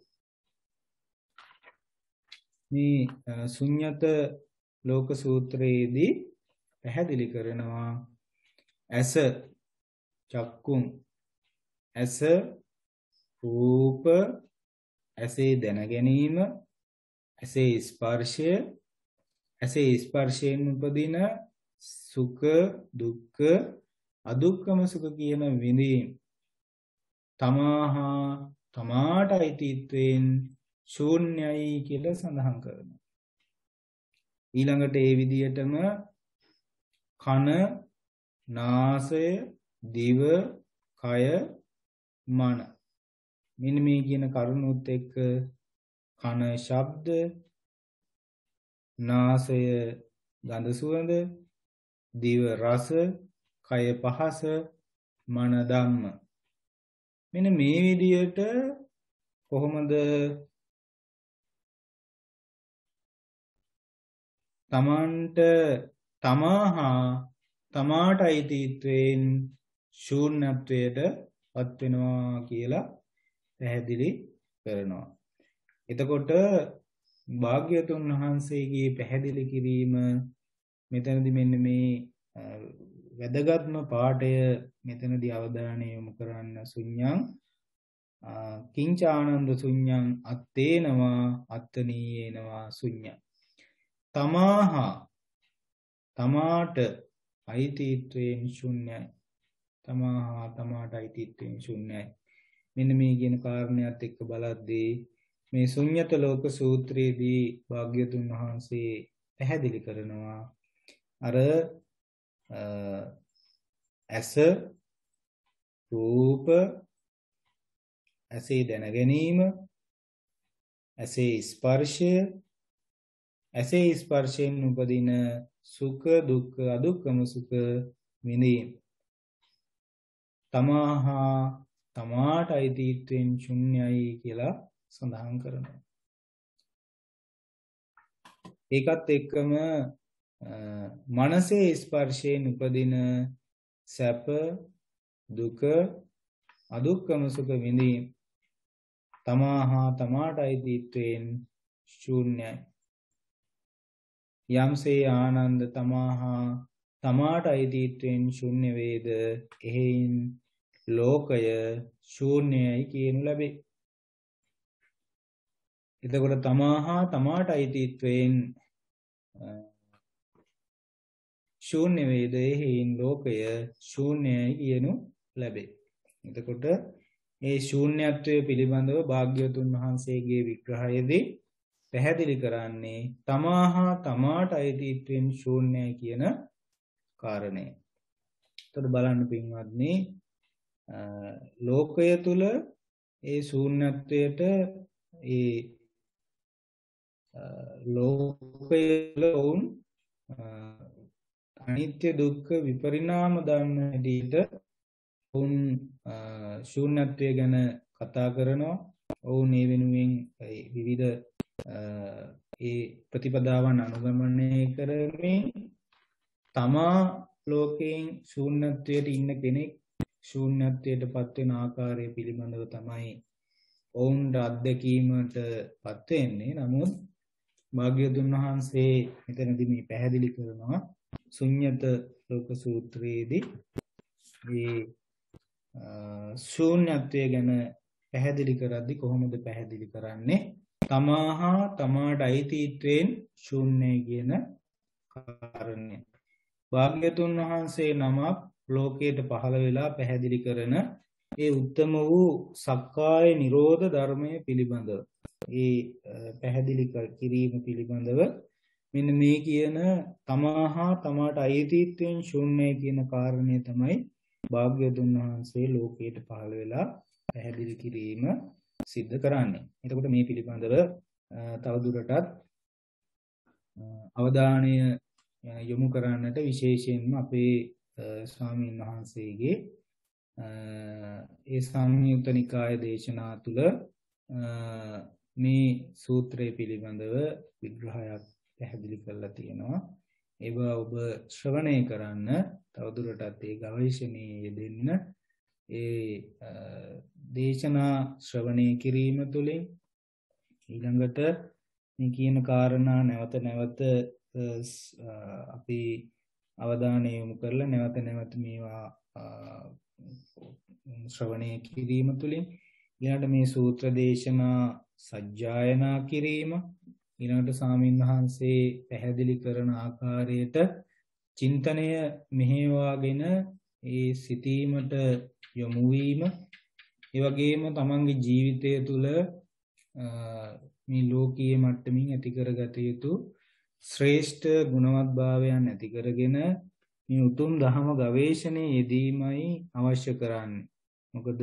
S1: මේ ශුන්්‍යත ලෝක සූත්‍රයේදී පැහැදිලි කරනවා ඇස චක්කුම් ඇස රූප ඇසේ දැන ගැනීම ඇසේ ස්පර්ශය ඇසේ ස්පර්ශයෙන් උපදින සුඛ දුක්ඛ අදුක්ඛම සුඛ කියන විඳීම් තමාහා තමාට අයිතිත්වයෙන් ශූන්‍යයි කියලා සඳහන් කරනවා. ඊළඟට ඒ විදිහටම කන නාසය දිව කය මන මෙන්න මේ කියන කරුණුත් එක්ක කන ශබ්ද නාසය ගඳ සුවඳ දිව රස කය පහස මන ධම්ම මෙන්න මේ විදිහට කොහොමද තමන්ට තමාහා තමාට අයිතිත්වයෙන් ශූන්‍යත්වයට පත් වෙනවා කියලා පැහැදිලි කරනවා. එතකොට භාග්‍යවතුන් වහන්සේගේ පැහැදිලි කිරීම මෙතනදී මෙන්න මේ වැදගත්ම පාඩය මෙතනදී අවධානය යොමු කරන්න ශුඤ්ඤං කිංචානන්ද ශුඤ්ඤං අත්තේනවා අත්තනීයේනවා ශුඤ්ඤං තමාහා තමාට අයිතිත්වයෙන් ශුන්‍යයි තමාහා තමාට අයිතිත්වයෙන් ශුන්‍යයි මෙන්න මේ කියන කාරණයක් එක්ක බලද්දී මේ ශුන්්‍යත ලෝක සූත්‍රයේදී භාග්‍යවතුන් වහන්සේ පැහැදිලි කරනවා අර ඇස රූප ඇසේ දැන ගැනීම ඇසේ ස්පර්ශය ඇසේ ස්පර්ශයෙන් උපදින සුඛ දුක්ඛ අදුක්ඛම සුඛ විඳීම් තමාහා තමාට අයිතිත්වයෙන් ශුන්‍යයි කියලා සඳහන් කරනවා. ඒකත් එක්කම මනසේ ස්පර්ශයෙන් උපදින සැප දුක අදුක්ඛම සුඛ විඳීම් තමාහා තමාට අයිතිත්වයෙන් ශුන්‍යයි. යම්සේ ආනන්ද තමාහා තමාට අයිතිත්වයෙන් ශුන්‍ය වේද එහෙයින් ලෝකය ශූන්‍යයි කියනු ලැබේ. එතකොට තමාහා තමාට අයිතිත්වයෙන් ශූන්‍ය වේද එහෙයින් ලෝකය ශූන්‍යයි කියනු ලැබේ. එතකොට මේ ශූන්‍යත්වය පිළිබඳව භාග්‍යවතුන් වහන්සේගේ විග්‍රහයේදී පැහැදිලි කරන්නේ තමාහා තමාට අයිතිත්වයෙන් ශූන්‍යයි කියන කාරණය. එතකොට බලන්න පින්වත්නි ලෝකය තුල ඒ ශූන්‍යත්වයට ඒ ලෝකයල වුන් අනිත්‍ය දුක්ඛ විපරිණාම දන්න හැටියට ඔවුන් ශූන්‍යත්වය ගැන කතා කරනවා. ඔවුන් ඒ වෙනුවෙන් විවිධ ඒ ප්‍රතිපදාවන් අනුගමනය කරමින් තමා ලෝකයෙන් ශූන්‍යත්වයට ඉන්න කෙනෙක් ශූන්‍යත්වයට පත්වෙන ආකාරය පිළිබඳව තමයි ඔවුන්ට අත්දැකීමට පත්වෙන්නේ. නමුත් භාග්‍යවතුන් වහන්සේ මෙතනදී මේ පැහැදිලි කරනවා ශුන්්‍යත ලෝක සූත්‍රයේදී මේ ශූන්‍යත්වය ගැන පැහැදිලි කරද්දී කොහොමද පැහැදිලි කරන්නේ? තමාහා තමාට අයිතිත්වයෙන් ශූන්‍යයි කියන කාරණය. භාග්‍යවතුන් වහන්සේ නමක් ලෝකයට පහළ වෙලා පැහැදිලි කරන ඒ උත්තම වූ සක්කාය නිරෝධ ධර්මය පිළිබඳව ඒ පැහැදිලි කිරීම පිළිබඳව මෙන්න මේ කියන තමාහා තමාට අයිතිත්වයෙන් ශූන්‍යයි කියන කාරණය තමයි භාග්‍යවතුන් වහන්සේ ලෝකයට පහළ වෙලා පැහැදිලි කිරීම සිද්ධ කරන්නේ. එතකොට මේ පිළිබඳව තවදුරටත් අවධානය යොමු කරන්නට විශේෂයෙන්ම අපේ ස්වාමීන් වහන්සේගේ ඒ සංයුත්ත නිකාය දේශනා තුළ මේ සූත්‍රය පිළිබඳව විග්‍රහයක් පැහැදිලි කරලා තියෙනවා. ඒවා ඔබ ශ්‍රවණය කරන්න තවදුරටත් ඒ ගවේෂණයේ යෙදෙන්න ඒ දේශනා ශ්‍රවණය කිරීම තුළින් ඊළඟට මේ කියන කාරණා නැවත නැවත අපි අවධානය යොමු කරලා නැවත නැවත මේවා ශ්‍රවණය කිරීම තුළින් ඊළඟට මේ සූත්‍ර දේශනා සජ්ජායනා කිරීම ඊළඟට ස්වාමීන් වහන්සේ පැහැදිලි කරන ආකාරයට චින්තනය මෙහෙවාගෙන ඒ සිතීමට යොමු වීම ඒ වගේම තමන්ගේ ජීවිතය තුළ මේ ලෝකීය මට්ටමින් ඇති කරගත යුතු ශ්‍රේෂ්ඨ ගුණවත්භාවයන් ඇති කරගෙන මේ උතුම් ධහම ගවේෂණයේ යෙදීමයි අවශ්‍ය කරන්නේ. මොකද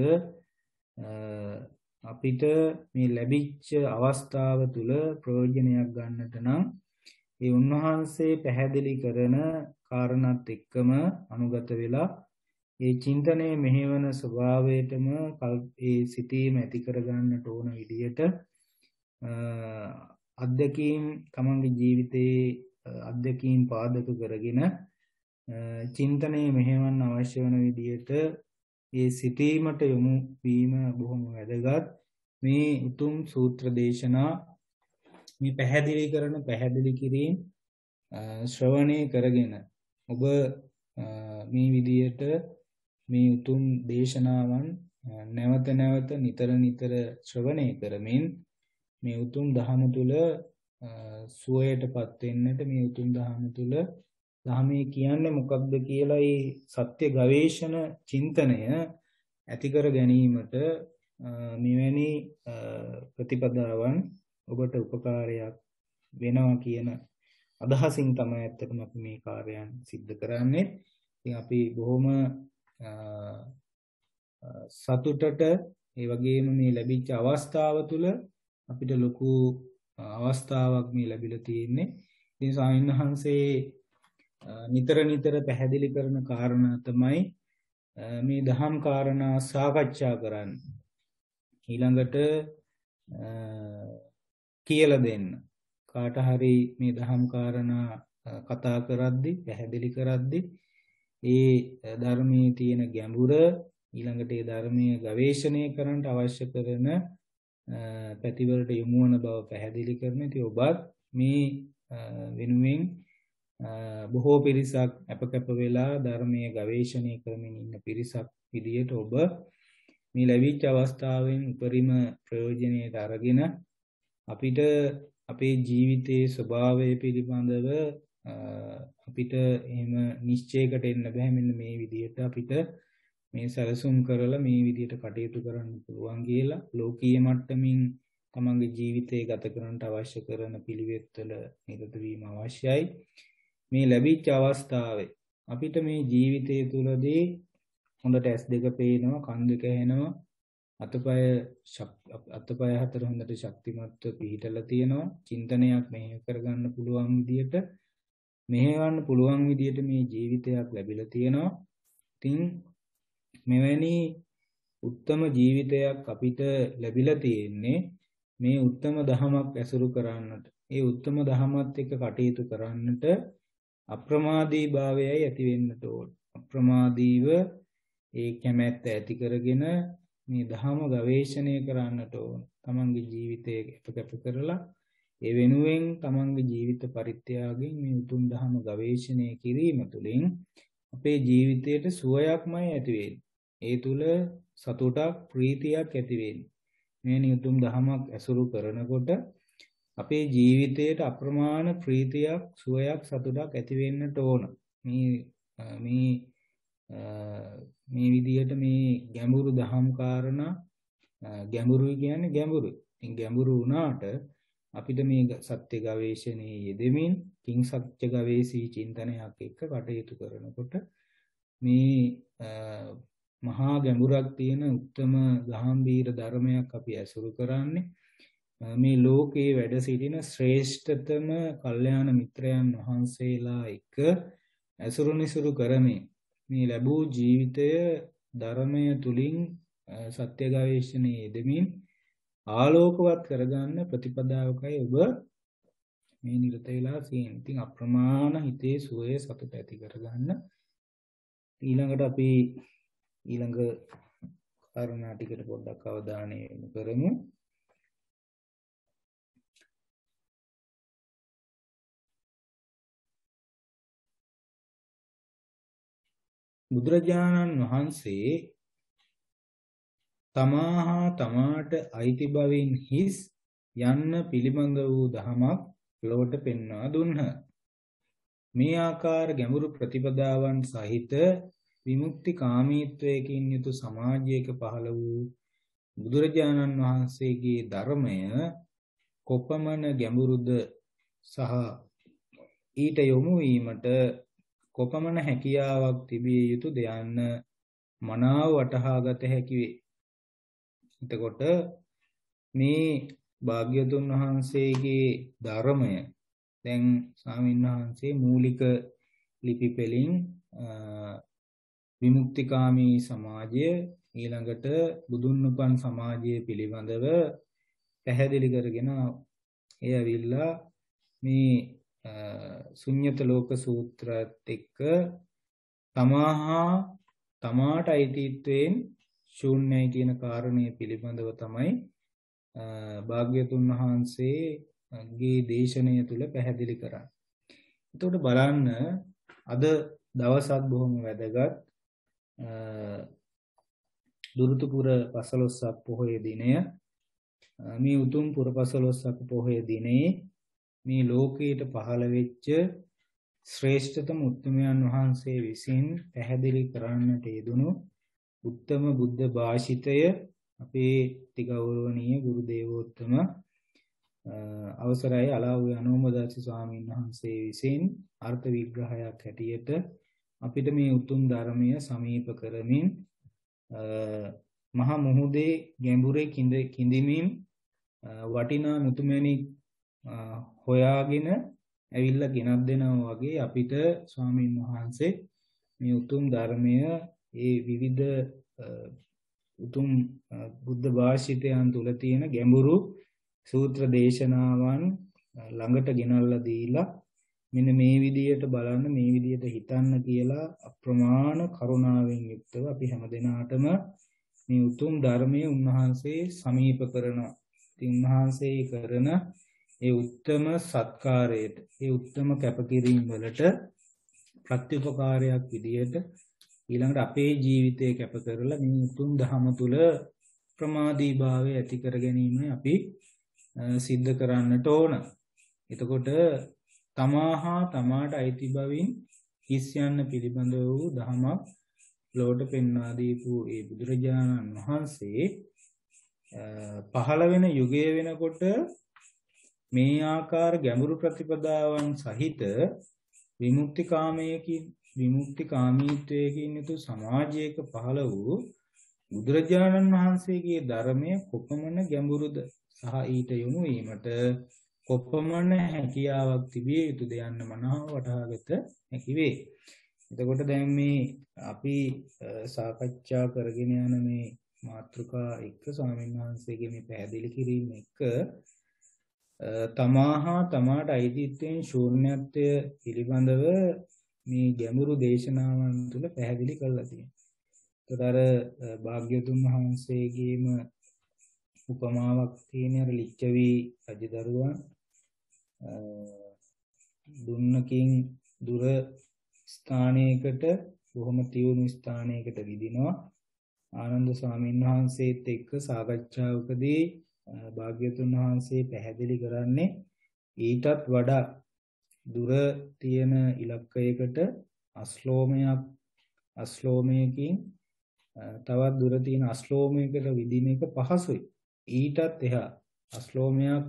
S1: අපිට මේ ලැබිච්ච අවස්ථාව තුළ ප්‍රයෝජනයක් ගන්නට නම් ඒ උන්වහන්සේ පැහැදිලි කරන කාරණාත් එක්කම අනුගත වෙලා ඒ චින්තනයේ මෙහෙවන ස්වභාවයටම ඒ සිතීම ඇති කරගන්නට ඕන විදියට අධ්‍යක්ීම් තමන්ගේ ජීවිතයේ අධ්‍යක්ීම් පාදක කරගෙන චින්තනයේ මෙහෙවන්න අවශ්‍ය වන විදියට ඒ සිතීමට යොමු වීම බොහොම වැදගත්. මේ උතුම් සූත්‍ර දේශනා මේ පැහැදිලි කරන පැහැදිලි කිරීම ශ්‍රවණය කරගෙන ඔබ මේ විදියට මේ උතුම් දේශනාවන් නැවත නැවත නිතර නිතර ශ්‍රවණය කරමින් මේ උතුම් දහම තුල සුවයටපත් වෙන්නට මේ උතුම් දහම තුල ධර්මයේ කියන්නේ මොකක්ද කියලා ඒ සත්‍ය ගවේෂණ චින්තනය ඇති කර ගැනීමට මෙවැනි ප්‍රතිපදාවන් ඔබට උපකාරයක් වෙනවා කියන අදහසින් තමයි ඇත්තටම අපි මේ කාර්යයන් සිද්ධ කරන්නේ. ඉතින් අපි බොහොම සතුටට ඒ වගේම මේ ලැබිච්ච අවස්ථාව තුළ අපිට ලොකු අවස්ථාවක් මේ ලැබිලා තියෙන්නේ. ඉතින් ස්වාමීන් වහන්සේ නිතර නිතර පැහැදිලි කරන කාරණා තමයි මේ දහම් කාරණා සාකච්ඡා කරන්න. ඊළඟට කියලා දෙන්න. කාට හරි මේ දහම් කාරණා කතා කරද්දී පැහැදිලි කරද්දී ඒ ධර්මයේ තියෙන ගැඹුර ඊළඟට ඒ ධර්මයේ ගවේෂණය කරන්න අවශ්‍ය කරන පැතිවලට යොමු වන බව පැහැදිලි කරන. ඉතින් ඔබත් මේ වෙනුවෙන් බොහෝ පිරිසක් අපකප වෙලා ධර්මයේ ගවේෂණය කරමින් ඉන්න පිරිසක් විදියට ඔබ මේ ලැබිච්ච අවස්ථාවෙන් උපරිම ප්‍රයෝජනයට අරගෙන අපිට අපේ ජීවිතයේ ස්වභාවය පිළිබඳව අපිට එහෙම නිශ්චයකට එන්න බෑ. මෙන්න මේ විදියට අපිට මේ සැලසුම් කරලා මේ විදියට කටයුතු කරන්න පුළුවන් කියලා ලෝකීය මට්ටමින් තමන්ගේ ජීවිතය ගත කරන්නට අවශ්‍ය කරන පිළිවෙත්වල නිරත වීම අවශ්‍යයි. මේ ලැබිච්ච අවස්ථාවේ අපිට මේ ජීවිතය තුළදී හොඳට ඇස් දෙක පේනවා, කන් දෙක ඇහෙනවා, අතපය හතර හොඳට ශක්තිමත්ව පිහිටලා තියෙනවා. චින්තනයක් මෙහෙය කරගන්න පුළුවන් විදියට, මෙහෙවන්න පුළුවන් විදියට මේ ජීවිතයක් ලැබිලා තියෙනවා. ඉතින් මෙවැනි උත්තම ජීවිතයක් අපිට ලැබිලා තියෙන්නේ මේ උත්තම දහමක් ඇසුරු කරන්නට. ඒ උත්තම දහමත් එක්ක කටයුතු කරන්නට අප්‍රමාදී භාවයයි ඇති වෙන්නට ඕන. අප්‍රමාදීව ඒ කැමැත්ත ඇති කරගෙන මේ දහම ගවේෂණය කරන්නට ඕන. තමන්ගේ ජීවිතය කැප කරලා ඒ වෙනුවෙන් තමන්ගේ ජීවිත පරිත්‍යාගයෙන් මේ උතුම් දහම ගවේෂණය කිරීම තුළින් අපේ ජීවිතයට සුවයක්මයි ඇති වෙන්නේ. ඒ තුල සතුටක්, ප්‍රීතියක් ඇති වෙන්නේ. මේ උතුම් දහමක් ඇසුරු කරනකොට අපේ ජීවිතයට අප්‍රමාණ ප්‍රීතියක්, සුවයක්, සතුටක් ඇති වෙන්නට ඕන. මේ විදිහට මේ ගැඹුරු දහම් කාරණා, ගැඹුරුයි කියන්නේ ගැඹුරුයි. ඉතින් ගැඹුරු වුණාට අපිට මේ සත්‍ය ගවේෂණයේ යෙදෙමින් කිං සත්‍ය ගවේෂී චින්තනයක් එක්ක කටයුතු කරනකොට මේ මහා ගැඹුරක් තියෙන උත්තම ගාම්භීර ධර්මයක් අපි ඇසුරු කරන්නේ. මේ ලෝකේ වැඩ සිටින ශ්‍රේෂ්ඨතම කල්යාණ මිත්‍රයන් වහන්සේලා එක්ක ඇසුරු නිසුරු කරමින් මේ ලැබූ ජීවිතය ධර්මය තුලින් සත්‍ය ගවේෂණයේ යෙදෙමින් ආලෝකවත් කරගන්න ප්‍රතිපදාවකයි ඔබ මේ නිරත වෙලා තියෙන්නේ. ඉතින් අප්‍රමාණ හිතේ සුවය සතුට ඇති කරගන්න. ඊළඟට අපි ඊළඟ කාරණා ටිකට පොඩ්ඩක් අවධානය යොමු කරමු. බුදුරජාණන් වහන්සේ තමාහා තමාට අයිති බවින් හිස් යන්න පිළිබඳ වූ දහමක් ලොවට පෙන්වා දුන්හ. මේ ආකාර ගැඹුරු ප්‍රතිපදාවන් සහිත විමුක්ති කාමීත්වයකින් යුතු සමාජයක පහළ වූ බුදුරජාණන් වහන්සේගේ ධර්මය කොපමණ ගැඹුරුද සහ ඊට යොමු වීමට කොපමණ හැකියාවක් තිබිය යුතුද යන්න මනාව වටහා ගත හැකි වේ. එතකොට මේ භාග්‍යවතුන් වහන්සේගේ ධර්මය දැන් ස්වාමීන් වහන්සේ මූලික ලිපි පෙළින් විමුක්තිකාමී සමාජය ඊළඟට බුදුන් උපන් සමාජය පිළිබඳව පැහැදිලි කරගෙන ඒ ඇවිල්ලා මේ ශුන්්‍යත ලෝක සූත්‍රයත් එක්ක තමාට අයිතිත්වයෙන් ශූන්‍යයි කියන කාරණය පිළිබඳව තමයි භාග්‍යවතුන් වහන්සේගේ දේශනය තුල පැහැදිලි කරන්නේ. එතකොට බලන්න අද දවසත් බොහොම වැදගත්. දුරුතුපුර පසළොස්වක පොහොය දිනය. මේ උතුම් පුර පසළොස්වක පොහොය දිනේ මේ ලෝකයට පහළ වෙච්ච ශ්‍රේෂ්ඨතම උත්තමයන් වහන්සේ විසින් පැහැදිලි කරන්නට යෙදුණු උත්තම බුද්ධ භාෂිතය අපේ තිගෞරවනීය ගුරු දේවෝත්තම අවසරයි අලාව්‍ය අනෝමදාස ස්වාමීන් වහන්සේ විසින් අර්ථ විග්‍රහයක් හැටියට අපිට මේ උතුම් ධර්මය සමීප කරමින් මහා මුහුදේ ගැඹුරේ කිඳිමින් වටිනා මුතුමැණික් හොයාගෙන ඇවිල්ලා ගෙනත් දෙනවා වගේ අපිට ස්වාමීන් වහන්සේ මේ උතුම් ධර්මය ඒ විවිධ උතුම් බුද්ධ භාෂිතයන් තුල තියෙන ගැඹුරු සූත්‍ර දේශනාවන් ළඟට ගෙනල්ලා දීලා මෙන්න මේ විදියට බලන්න මේ විදියට හිතන්න කියලා අප්‍රමාණ කරුණාවෙන් යුක්තව අපි හැමදෙනාටම මේ උතුම් ධර්මයේ උන්වහන්සේ සමීප කරනවා. ඉතින් උන්වහන්සේ කරන ඒ උත්තම සත්කාරයට ඒ උත්තම කැපකිරීම වලට ප්‍රත්‍යපකාරයක් විදියට ඊළඟට අපේ ජීවිතය කැප කරලා මේ උතුම් ධහම තුල ප්‍රමාදීභාවය ඇති කර ගැනීම අපි සිද්ධ කරන්නට ඕන. එතකොට තමාහා තමාට අයිති බවින් හිස් යන්න පිළිබඳ වූ ධමයක් ලෝට පෙන්වා දීපු ඒ බුදුරජාණන් වහන්සේ පහළ වෙන යුගය වෙනකොට මේ ආකාර ගැඹුරු ප්‍රතිපදාවන් සහිත විමුක්තිකාමීත්වයකින් යුතු සමාජයක පහළ වූ බුදුරජාණන් වහන්සේගේ ධර්මය කොපමණ ගැඹුරුද සහ ඊට යොමු වීමට කොපමණ හැකියාවක් තිබිය යුතුද යන්න මනාව වටහාගත හැකි වේ. එතකොට දැන් මේ අපි සාකච්ඡා කරගෙන යන මේ මාතෘකා එක්ක ස්වාමීන් වහන්සේගේ මේ පැහැදිලි කිරීම එක්ක තමාහා තමාට අයිතිත්වයෙන් ශූන්‍යත්වය පිළිබඳව මේ ගැඹුරු දේශනාවන් තුළ පැහැදිලි කරලා තියෙනවා. ඒතර භාග්‍යවතුන් වහන්සේගේම උපමාවක් තියෙන අර ලිච්ඡවි රජදරුවන් දුන්නකින් දුර ස්ථානයකට බොහොම තියුණු ස්ථානයකට විදිනවා. ආනන්ද ස්වාමීන් වහන්සේත් එක්ක සාකච්ඡාවකදී භාග්‍යවතුන් වහන්සේ පැහැදිලි කරන්නේ ඊටත් වඩා දුර තියෙන ඉලක්කයකට අශ්ලෝමයකින් තවත් දුර තියෙන අශ්ලෝමයකට විදින එක පහසුයි. ඊටත් එහා අශ්ලෝමයක්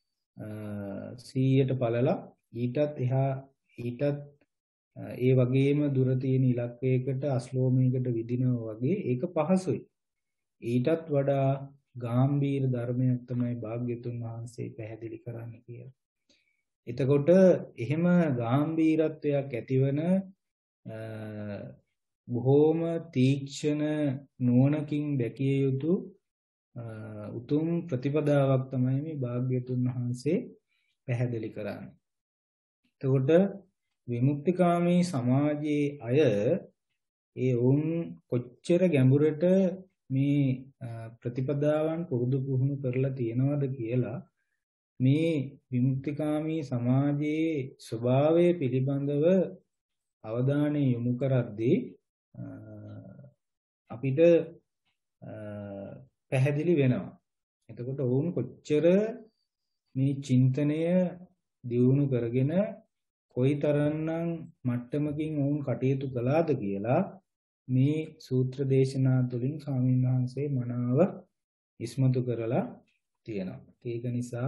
S1: 100ට පළලා ඊටත් එහා ඊටත් ඒ වගේම දුර තියෙන ඉලක්කයකට අශ්ලෝමයකට විදිනවා වගේ ඒක පහසුයි. ඊටත් වඩා ගාම්භීර ධර්මයක් තමයි භාග්‍යතුන් වහන්සේ පැහැදිලි කරන්න කියලා. එතකොට එහෙම ගාම්භීරත්වයක් ඇතිවන බොහෝම තීක්ෂණ නුවණකින් දැකිය යුතු උතුම් ප්‍රතිපදාවක් තමයි මේ භාග්‍යතුන් වහන්සේ පැහැදිලි කරන්නේ. එතකොට විමුක්තිකාමී සමාජයේ අය ඒ වුන් කොච්චර ගැඹුරට මේ ප්‍රතිපදාවන් පුරුදු පුහුණු කරලා තියෙනවද කියලා මේ විමුක්තිකාමී සමාජයේ ස්වභාවය පිළිබඳව අවධානය යොමු කරද්දී අපිට පැහැදිලි වෙනවා. එතකොට වුන් කොච්චර මේ චින්තනය දියුණු කරගෙන කොයිතරම්නම් මට්ටමකින් වුන් කටයුතු කළාද කියලා මේ සූත්‍ර දේශනා තුළින් ස්වාමීන් වහන්සේ මනාව ඉස්මතු කරලා තියෙනවා. ඒක නිසා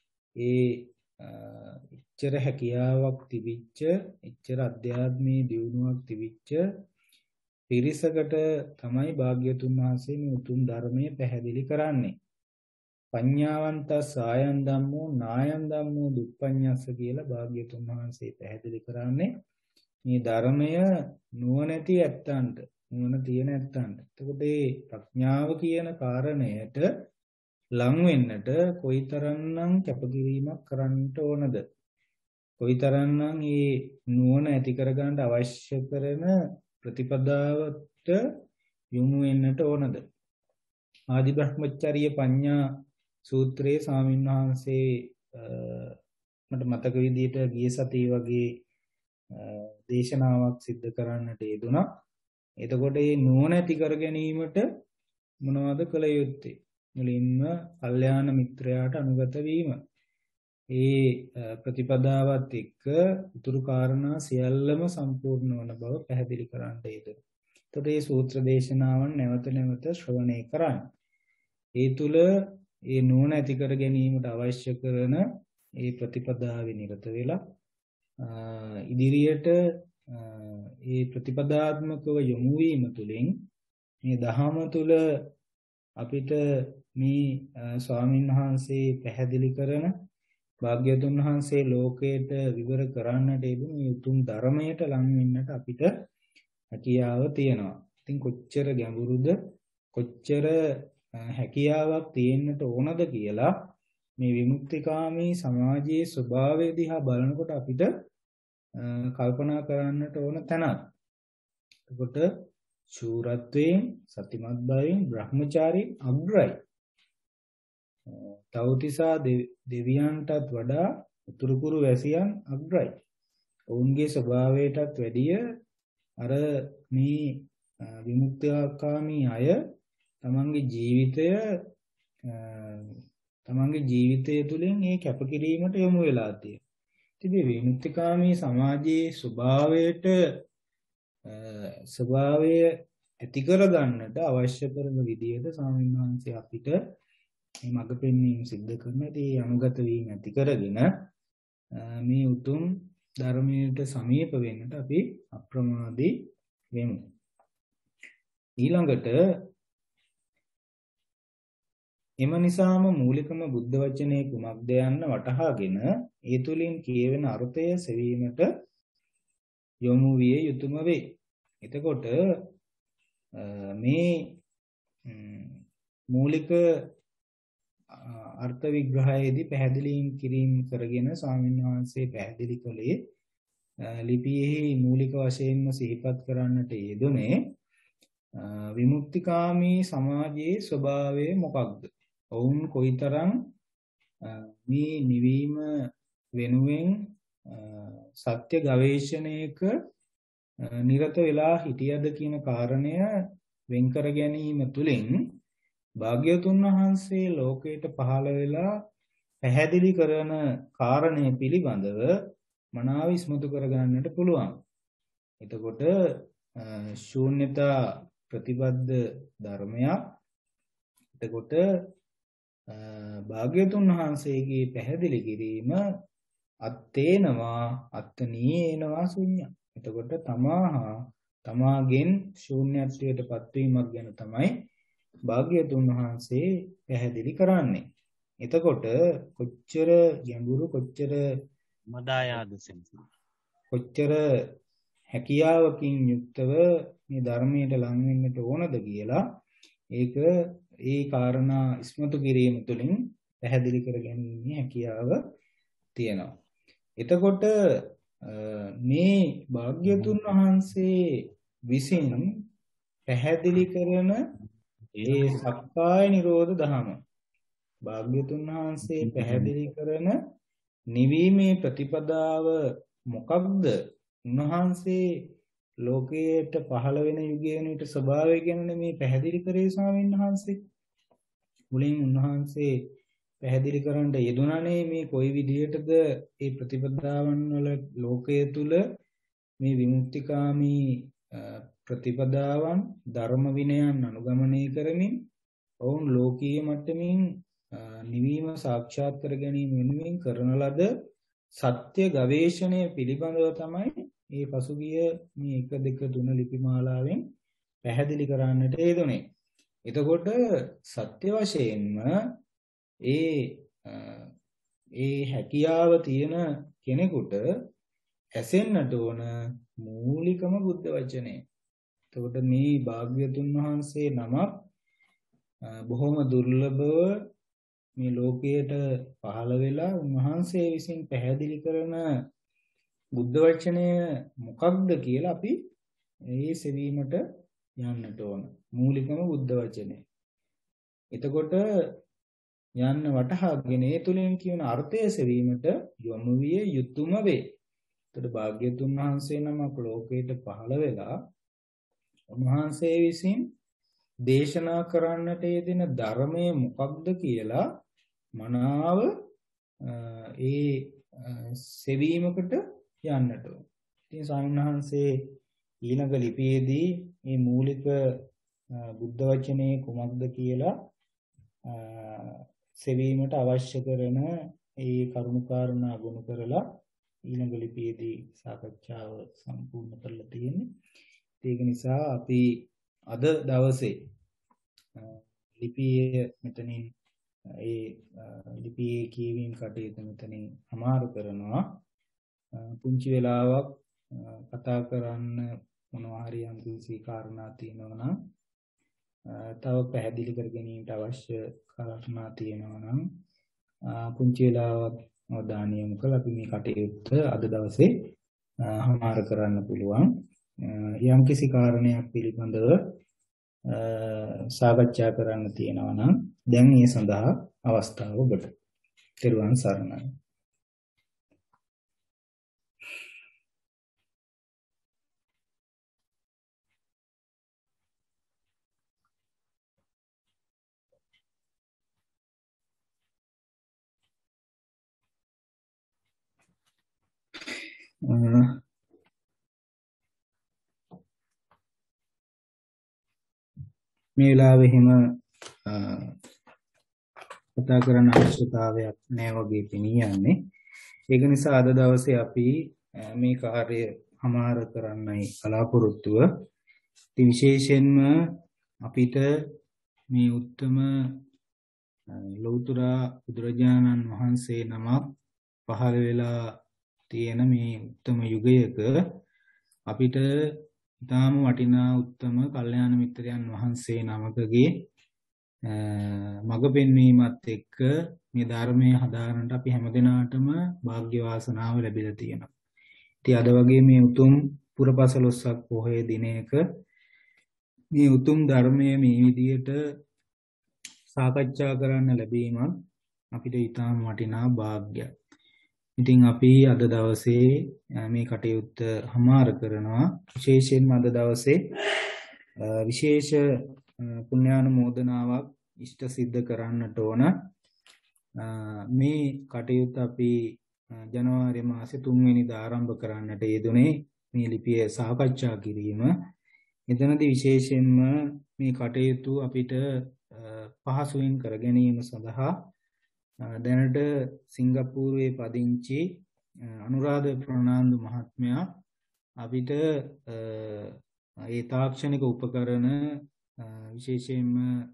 S1: එච්චර හැකියාවක් තිබිච්ච, එච්චර අධ්‍යාත්මී දියුණුවක් තිබිච්ච පිරිසකට තමයි භාග්‍යතුන් වහන්සේ මේ උතුම් ධර්මයේ පැහැදිලි කරන්නේ. පඤ්ඤාවන්තස් ආයන් ධම්මෝ නායන් ධම්මෝ දුප්පඤ්ඤස්ස කියලා භාග්‍යතුන් වහන්සේ පැහැදිලි කරන්නේ මේ ධර්මය නුවණැති ඇත්තන්ට, නුවණ තියෙන ඇත්තන්ට. එතකොට මේ ප්‍රඥාව කියන කාරණයට ලං වෙන්නට කොයිතරම්නම් කැපකිරීමක් කරන්න ඕනද? කොයිතරම්නම් මේ නුවණ ඇති කරගන්න අවශ්‍ය කරන ප්‍රතිපදාවට යොමු වෙන්නට ඕනද? ආදි බ්‍රහ්මචර්ය පඤ්ඤා සූත්‍රයේ ස්වාමීන් වහන්සේ මට මතක විදිහට ගිය සතියේ වගේ දේශනාවක් සිද්ධ කරන්නට යෙදුණා. එතකොට මේ නුවණ ඇති කර ගැනීමට මොනවද කළ යුත්තේ? මුලින්ම කල්යාණ මිත්‍රයාට අනුගත වීම. ඒ ප්‍රතිපදාවත් එක්ක උතුරු කාරණා සියල්ලම සම්පූර්ණ වන බව පැහැදිලි කරන්න යෙදුණා. එතකොට මේ සූත්‍ර දේශනාවන් නැවත නැවත ශ්‍රවණය කරන්න. ඒ තුල ඒ නුවණ ඇති කර ගැනීමට අවශ්‍ය කරන ඒ ප්‍රතිපදාවේ නිරත වෙලා ඉදිරියට ඒ ප්‍රතිපදාත්මකව යොමු වීම තුළින් මේ දහම තුල අපිට මේ ස්වාමීන් වහන්සේ පැහැදිලි කරන භාග්‍යවතුන් වහන්සේ ලෝකයට විවර කරන්නට යෙදුණු මේ උතුම් ධර්මයට ලං වෙන්නට අපිට හැකියාව තියෙනවා. ඉතින් කොච්චර ගැඹුරුද, කොච්චර හැකියාවක් තියෙන්නට ඕනද කියලා මේ විමුක්තිකාමී සමාජයේ ස්වභාවය දිහා බලනකොට අපිට කල්පනා කරන්නට ඕන තැනක්. එතකොට ශූරත්වයෙන්, සතිමත් බවින් බ්‍රහ්මචාරී අග්‍රයි. තවතිසා දෙවියන්ටත් වඩා උතුරුකුරු වැසියන් අග්‍රයි. ඔවුන්ගේ ස්වභාවයටත් වැඩිය අර මේ විමුක්තිකාමී අය තමන්ගේ ජීවිතය තුළින් මේ කැපකිරීමට යොමු වෙලා තියෙනවා. ඉතින් විමුක්තිකාමී සමාජයේ ස්වභාවය ඇති කර ගන්නට අවශ්‍ය කරන විදිහට ස්වාමීන් වහන්සේ අපිට මඟ පෙන්වීම සිද්ධ කරනදී අනුගත වීම ඇති කරගෙන මේ උතුම් ධර්මයට සමීප වෙන්නට අපි අප්‍රමාදී වෙමු. ඊළඟට එම නිසාම මූලිකම බුද්ධ වචනේ කුමක්ද යන්න වටහාගෙන ඒ තුලින් කියවෙන අර්ථය සෙවීමට යොමු විය යුතුයම වේ. එතකොට මේ මූලික අර්ථ විග්‍රහයේදී පැහැදිලි කිරීම කරගෙන ස්වාමීන් වහන්සේ පැහැදිලි කළේ ලිපියෙහි මූලික වශයෙන්ම සිහිපත් කරන්නට යෙදුනේ විමුක්තිකාමී සමාජයේ ස්වභාවය මොකක්ද? ඔවුන් කොයිතරම් මේ නිවීම වෙනුවෙන් සත්‍ය ගවේෂණයක නිරත වෙලා හිටියද කියන කාරණය වෙන් කර ගැනීම තුළින් භාග්‍යවතුන් වහන්සේ ලෝකයට පහළ වෙලා පැහැදිලි කරන කාරණය පිළිබඳව මනාව ඉස්මතු කරගන්නට පුළුවන්. එතකොට ශූන්‍යතා ප්‍රතිබද්ධ ධර්මයක්. එතකොට භාග්‍යවතුන් වහන්සේගේ පැහැදිලි කිරීම අත්තේනවා අත්තනීයනවා ශුන්‍ය. එතකොට තමාගෙන් ශූන්‍යත්වයට පත්වීමක් ගැන තමයි භාග්‍යවතුන් වහන්සේ පැහැදිලි කරන්නේ. එතකොට කොච්චර ගැඹුරු කොච්චර කොච්චර හැකියාවකින් යුක්තව මේ ධර්මයට ලං වෙන්නට ඕනද කියලා ඒක ඒ කාරණා ඉස්මතු කිරීම තුළින් පැහැදිලි කර ගැනීමේ හැකියාව තියෙනවා. එතකොට මේ භාග්‍යවතුන් වහන්සේ විසින් පැහැදිලි කරන ඒ සක්කාය නිරෝධ ධම භාග්‍යවතුන් වහන්සේ පැහැදිලි කරන නිවීමේ ප්‍රතිපදාව මොකක්ද? උන්වහන්සේ ලෝකයට පහළ වෙන යුගයේනීට ස්වභාවය ගැන මේ පැහැදිලි කරේ ස්වාමීන් වහන්සේ. මුලින් උන්වහන්සේ පැහැදිලි කරන්න යෙදුණනේ මේ කොයි විදිහටද මේ ප්‍රතිපදාවන් වල ලෝකයේ තුල මේ විමුක්තිකාමී ප්‍රතිපදාවන් ධර්ම විනයන් අනුගමනය කරමින් ඔවුන් ලෝකීය මට්ටමින් නිවීම සාක්ෂාත් කර ගැනීම වෙනුවෙන් කරන ලද සත්‍ය ගවේෂණය පිළිබඳව තමයි මේ පසුගිය මේ 1 2 3 ලිපිමාලාවෙන් පැහැදිලි කරන්නට යෙදුනේ. එතකොට සත්‍ය වශයෙන්ම ඒ හැකියාව තියෙන කෙනෙකුට ඇසෙන්නට ඕන මූලිකම බුද්ධ වචනේ. එතකොට මේ භාග්‍යවතුන් වහන්සේ නමක් බොහොම දුර්ලභව මේ ලෝකයට පහළ වෙලා උන්වහන්සේ විසින් පැහැදිලි කරන බුද්ධ වචනය මොකක්ද කියලා අපි ඒ සෙවීමට යන්නට ඕන. මූලිකම බුද්ධ වචනේ. එතකොට යන්න වටහාගෙන ඒ තුලින් කියන අර්ථය සෙවීමට යොමු විය යුතුයම වේ. එතකොට භාග්‍යවතුන් වහන්සේ නමක් ලෝකයට පහළ වෙලා උන්වහන්සේ විසින් දේශනා කරන්නට යෙදෙන ධර්මය මොකක්ද කියලා මනාව ඒ සෙවීමකට යන්නට ඕන. ඉතින් ස්වාමීන් වහන්සේ ඊළඟ ලිපියේදී මේ මූලික බුද්ධ වචනේ කුමක්ද කියලා සෙවීමට අවශ්‍ය කරන ඒ කරුණාකාරණා ගුණ කරලා ඊළඟ ලිපියේදී සාකච්ඡාව සම්පූර්ණ කරලා තියෙන්නේ. ඒක නිසා අපි අද දවසේ ලිපියේ මෙතනින් ඒ ලිපියේ කියවීම කටයුතු මෙතනින් සමාර කරනවා. පුංචි වෙලාවක් කතා කරන්න මොනවා හරි යම් කිසි කාරණා තියෙනවා නම් තව පැහැදිලි කර ගැනීමට අවශ්‍ය කාරණා තියෙනවා නම් පුංචි වෙලාවක් අවධානය යොමු කරලා අපි මේ කටයුත්ත අද දවසේ සමාර කරන්න පුළුවන්. යම් කිසි කාරණයක් පිළිබඳව සාකච්ඡා කරන්න තියෙනවා නම් දැන් මේ සඳහා අවස්ථාව ඔබට. ත්‍රිවන් සරණයි. මේ වෙලාවේ හිම කතා කරන්න අවශ්‍යතාවයක් නැහැ වගේ පෙනී යන්නේ. ඒක නිසා අද දවසේ අපි මේ කාර්ය හමාර කරන්නයි බලාපොරොත්තුව. ඉතින් විශේෂයෙන්ම අපිට මේ උත්තම ලෞතර බුදුරජාණන් වහන්සේ නමක් පහළ වෙලා තියෙන මේ උත්තම යුගයක අපිට ඊටාම වටිනා උත්තම කල්යාණ මිත්‍රයන් වහන්සේ නමකගේ මඟ පෙන්වීමත් එක්ක මේ ධර්මයේ හදාරන්නට අපි හැමදෙනාටම වාග්ය වාසනාව ලැබිලා තියෙනවා. ඉතින් අද වගේ මේ උතුම් පුරපසළොස්වක පොහොය දිනයක මේ උතුම් ධර්මයේ මේ විදියට සාකච්ඡා කරන්න ලැබීම අපිට ඊටාම වටිනා වාග්යක්. ඉතින් අපි අද දවසේ මේ කටයුත්ත හමාර කරනවා. විශේෂයෙන්ම අද දවසේ විශේෂ පුණ්‍යානුමෝදනාවක් ඉෂ්ට සිද්ධ කරන්නට ඕන. මේ කටයුත්ත අපි ජනවාරි මාසේ 3 වෙනිදා ආරම්භ කරන්නට යෙදුනේ මේ ලිපිය සාකච්ඡා කිරීම. එතනදී විශේෂයෙන්ම මේ කටයුතු අපිට පහසුවෙන් කර ගැනීම සඳහා දැනට සිංගප්පූරුවේ පදිංචි අනුරාධ ප්‍රනාන්දු මහත්මයා අපිට ඒ තාක්ෂණික උපකරණ විශේෂයෙන්ම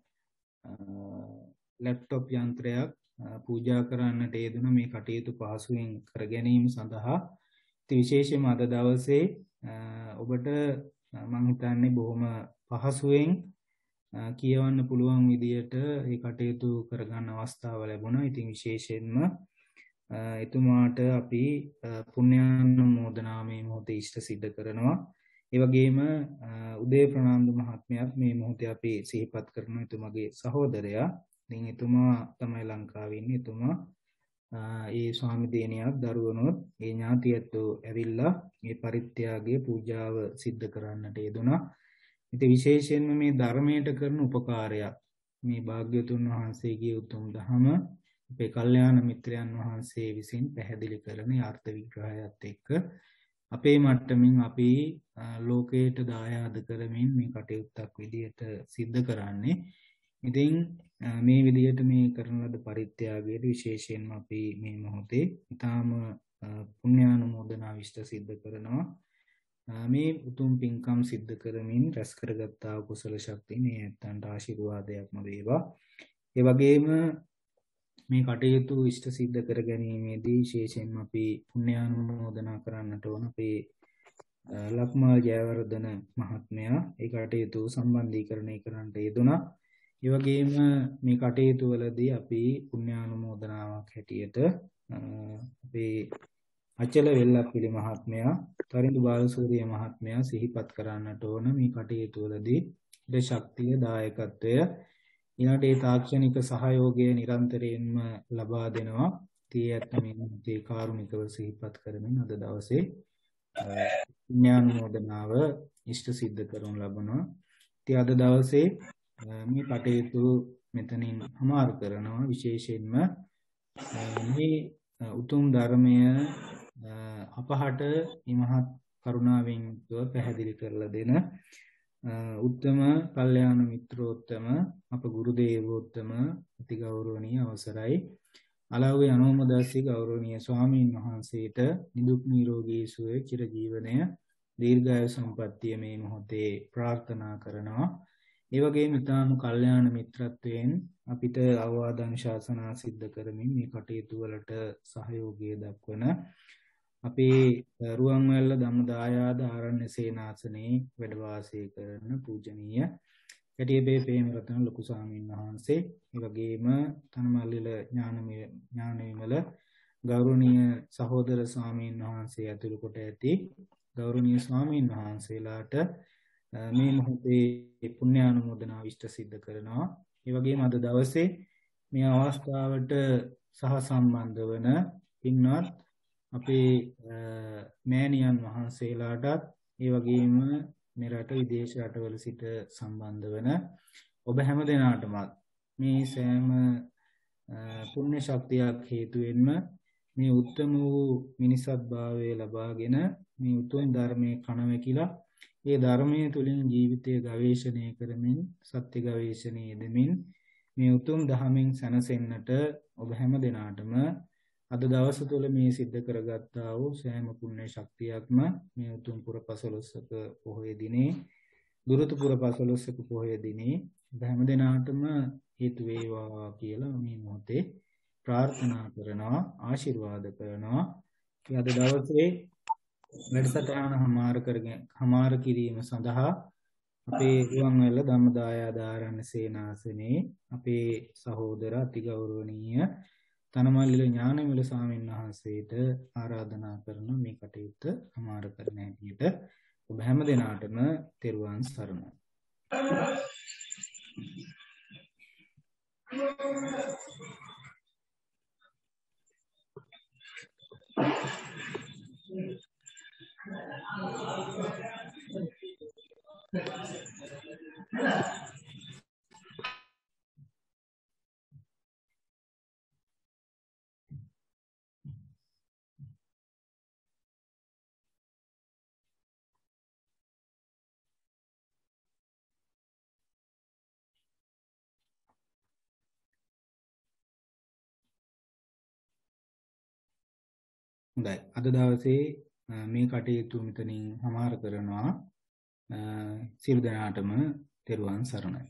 S1: ලැප්ටොප් යන්ත්‍රයක් පූජා කරන්නට යෙදුන මේ කටයුතු පහසුවෙන් කර ගැනීම සඳහා විශේෂයෙන්ම අද දවසේ ඔබට මම හිතන්නේ බොහොම පහසුවෙන් කියවන්න පුළුවන් විදියට මේ කටයුතු කරගන්න අවස්ථාව ලැබුණා. ඉතින් විශේෂයෙන්ම එතුමාට අපි පුණ්‍යානුමෝදනා මේ මොහොතේ ඉෂ්ට සිද්ධ කරනවා. ඒ වගේම උදේ ප්‍රනාන්දු මහත්මයාත් මේ මොහොතේ අපි සිහිපත් කරන එතුමාගේ සහෝදරයා. ඉතින් එතුමා තමයි ලංකාවේ ඉන්නේ. එතුමා ඒ ස්වාමි දේනියක් දරුවනොත් ඒ ඥාතියත් ඇවිල්ලා මේ පරිත්‍යාගයේ පූජාව සිද්ධ කරන්නට යෙදුණා. ඉතින් විශේෂයෙන්ම මේ ධර්මයට කරන උපකාරයක් මේ භාග්‍යතුන් වහන්සේගේ උතුම් දහම අපේ කල්යාණ මිත්‍රයන් වහන්සේ විසින් පැහැදිලි කරන අර්ථ විග්‍රහයත් එක්ක අපේ මට්ටමින් අපි ලෝකයට දායාද කරමින් මේ කටයුත්තක් විදියට සිද්ධ කරන්නේ. ඉතින් මේ විදියට මේ කරන ලද පරිත්‍යාගයේ විශේෂයෙන්ම අපි මේ මොහොතේ ඊටාම පුණ්‍යානුමෝදනා විශ්ත සිද්ධ කරනවා. මේ උතුම් පින්කම් සිද්ධ කරමින් රැස් කරගත්තා කුසල ශක්තිය මේ ඇත්තන්ට ආශිර්වාදයක්ම වේවා. ඒ වගේම මේ කටයුතු ඉෂ්ට සිද්ධ කර ගැනීමේදී විශේෂයෙන්ම අපි පුණ්‍යානුමෝදනා කරන්නට ඕන අපේ ලක්මාල් ජයවර්ධන මහත්මයා ඒ කටයුතු සම්බන්ධීකරණය කරන්නට යෙදුණා. ඒ වගේම මේ කටයුතු වලදී අපි පුණ්‍යානුමෝදනාවක් හැටියට අපේ අචල වෙල්ලප්පිලි මහත්මයා, තරිඳු බාලසූරිය මහත්මයා සිහිපත් කරන්නට ඕන මේ කටයුතු වලදී ඉද ශක්තිය දායකත්වය ඊළඟට ඒ තාක්ෂණික සහයෝගය නිරන්තරයෙන්ම ලබා දෙනවා. තියත් මේ කාරුණිකව සිහිපත් කරමින් අද දවසේ පුණ්‍යානුමෝදනාව ඉෂ්ට සිද්ධ කරනු ලබනවා. ඉතින් අද දවසේ මේ කටයුතු මෙතනින් හමාර කරනවා. විශේෂයෙන්ම මේ උතුම් ධර්මය අපහට ඉමහත් කරුණාවෙන් පැහැදිලි කරලා දෙන උත්තම කල්යාණ මිත්‍රෝත්තම අප ගුරු දේවෝත්තම අති ගෞරවනීය අවසරයි අලව්වේ අනෝමදාසී ගෞරවනීය ස්වාමීන් වහන්සේට නිදුක් නිරෝගී සුවය චිරජීවනය දීර්ඝායු සම්පන්නිය මේ මොහොතේ ප්‍රාර්ථනා කරනවා. ඒ වගේම ඊටාම කල්යාණ මිත්‍රත්වයෙන් අපිට අවවාද අනුශාසනා සිද්ධ කරමින් මේ කටයුතු වලට සහයෝගය දක්වන අපේ රුවන්වැල්ල ධම්මදායාද ආරණ්‍ය සේනාසනේ වැඩ වාසය කරන පූජනීය කැටියබේ ප්‍රේමරතන ලොකු ස්වාමීන් වහන්සේ, ඒ වගේම තනමල්ලිල ඥානවිමල ගෞරවනීය සහෝදර ස්වාමීන් වහන්සේ ඇතුළු කොට ඇති ගෞරවනීය ස්වාමීන් වහන්සේලාට මේ මොහොතේ පුණ්‍යානුමෝදනා විශ්ත සිද්ධ කරනවා. ඒ වගේම අද දවසේ මේ අවස්ථාවට සහ සම්බන්ධ වන පින්වත් අපේ මෑණියන් වහන්සේලාටත් ඒ වගේම මේ රට විදේශ රටවල සිට සම්බන්ධ වන ඔබ හැම දෙනාටම මේ සෑම පුණ්‍ය ශක්තියක් හේතුවෙන්ම මේ උත්තම වූ මිනිසත් භාවය ලබාගෙන මේ උතුම් ධර්මයේ කණවැකිලා ඒ ධර්මයේ තුලින් ජීවිතය ගවේෂණය කරමින් සත්‍ය ගවේෂණයේ යෙදමින් මේ උතුම් දහමින් සැනසෙන්නට ඔබ හැම දිනාටම අද දවස තුළ මේ සිද්ධ කරගත්තා වූ සෑම පුණ්‍ය ශක්තියක්ම මේ උතුම් පුර පසළොස්වක පොහොය දිනේ දුරුතු පුර පසළොස්වක පොහොය දිනේ ඔබ හැම දිනාටම හේතු වේවා කියලා මේ මොහොතේ ප්‍රාර්ථනා කරනවා ආශිර්වාද කරනවා. අද දවසේ වැඩසටහන හමාර කිරීම සඳහා අපේ රුවන්වැල්ල ධම්මදාය ආරණ්‍ය සේනාසනේ අපේ සහෝදර අතිගෞරවනීය තනමල්ලිල ඥානමිල ස්වාමීන් වහන්සේට ආරාධනා කරන මේ කටයුත්ත හමාර කරන හැටියට ඔබ හැම දිනාටම තෙරුවන් සරණයි. හොඳයි. අද දවසේ මේ කටයුතු මෙතනින් හමාර කරනවා. සියලු දෙනාටම තෙරුවන් සරණයි.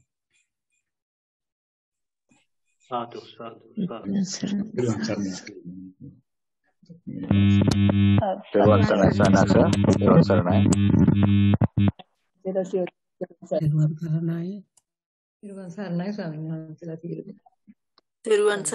S2: සාදු සාදු
S3: තෙරුවන් සරණයි තෙරුවන් සරණයි
S4: ස්වාමීන් වහන්සේලා.
S5: තෙරුවන්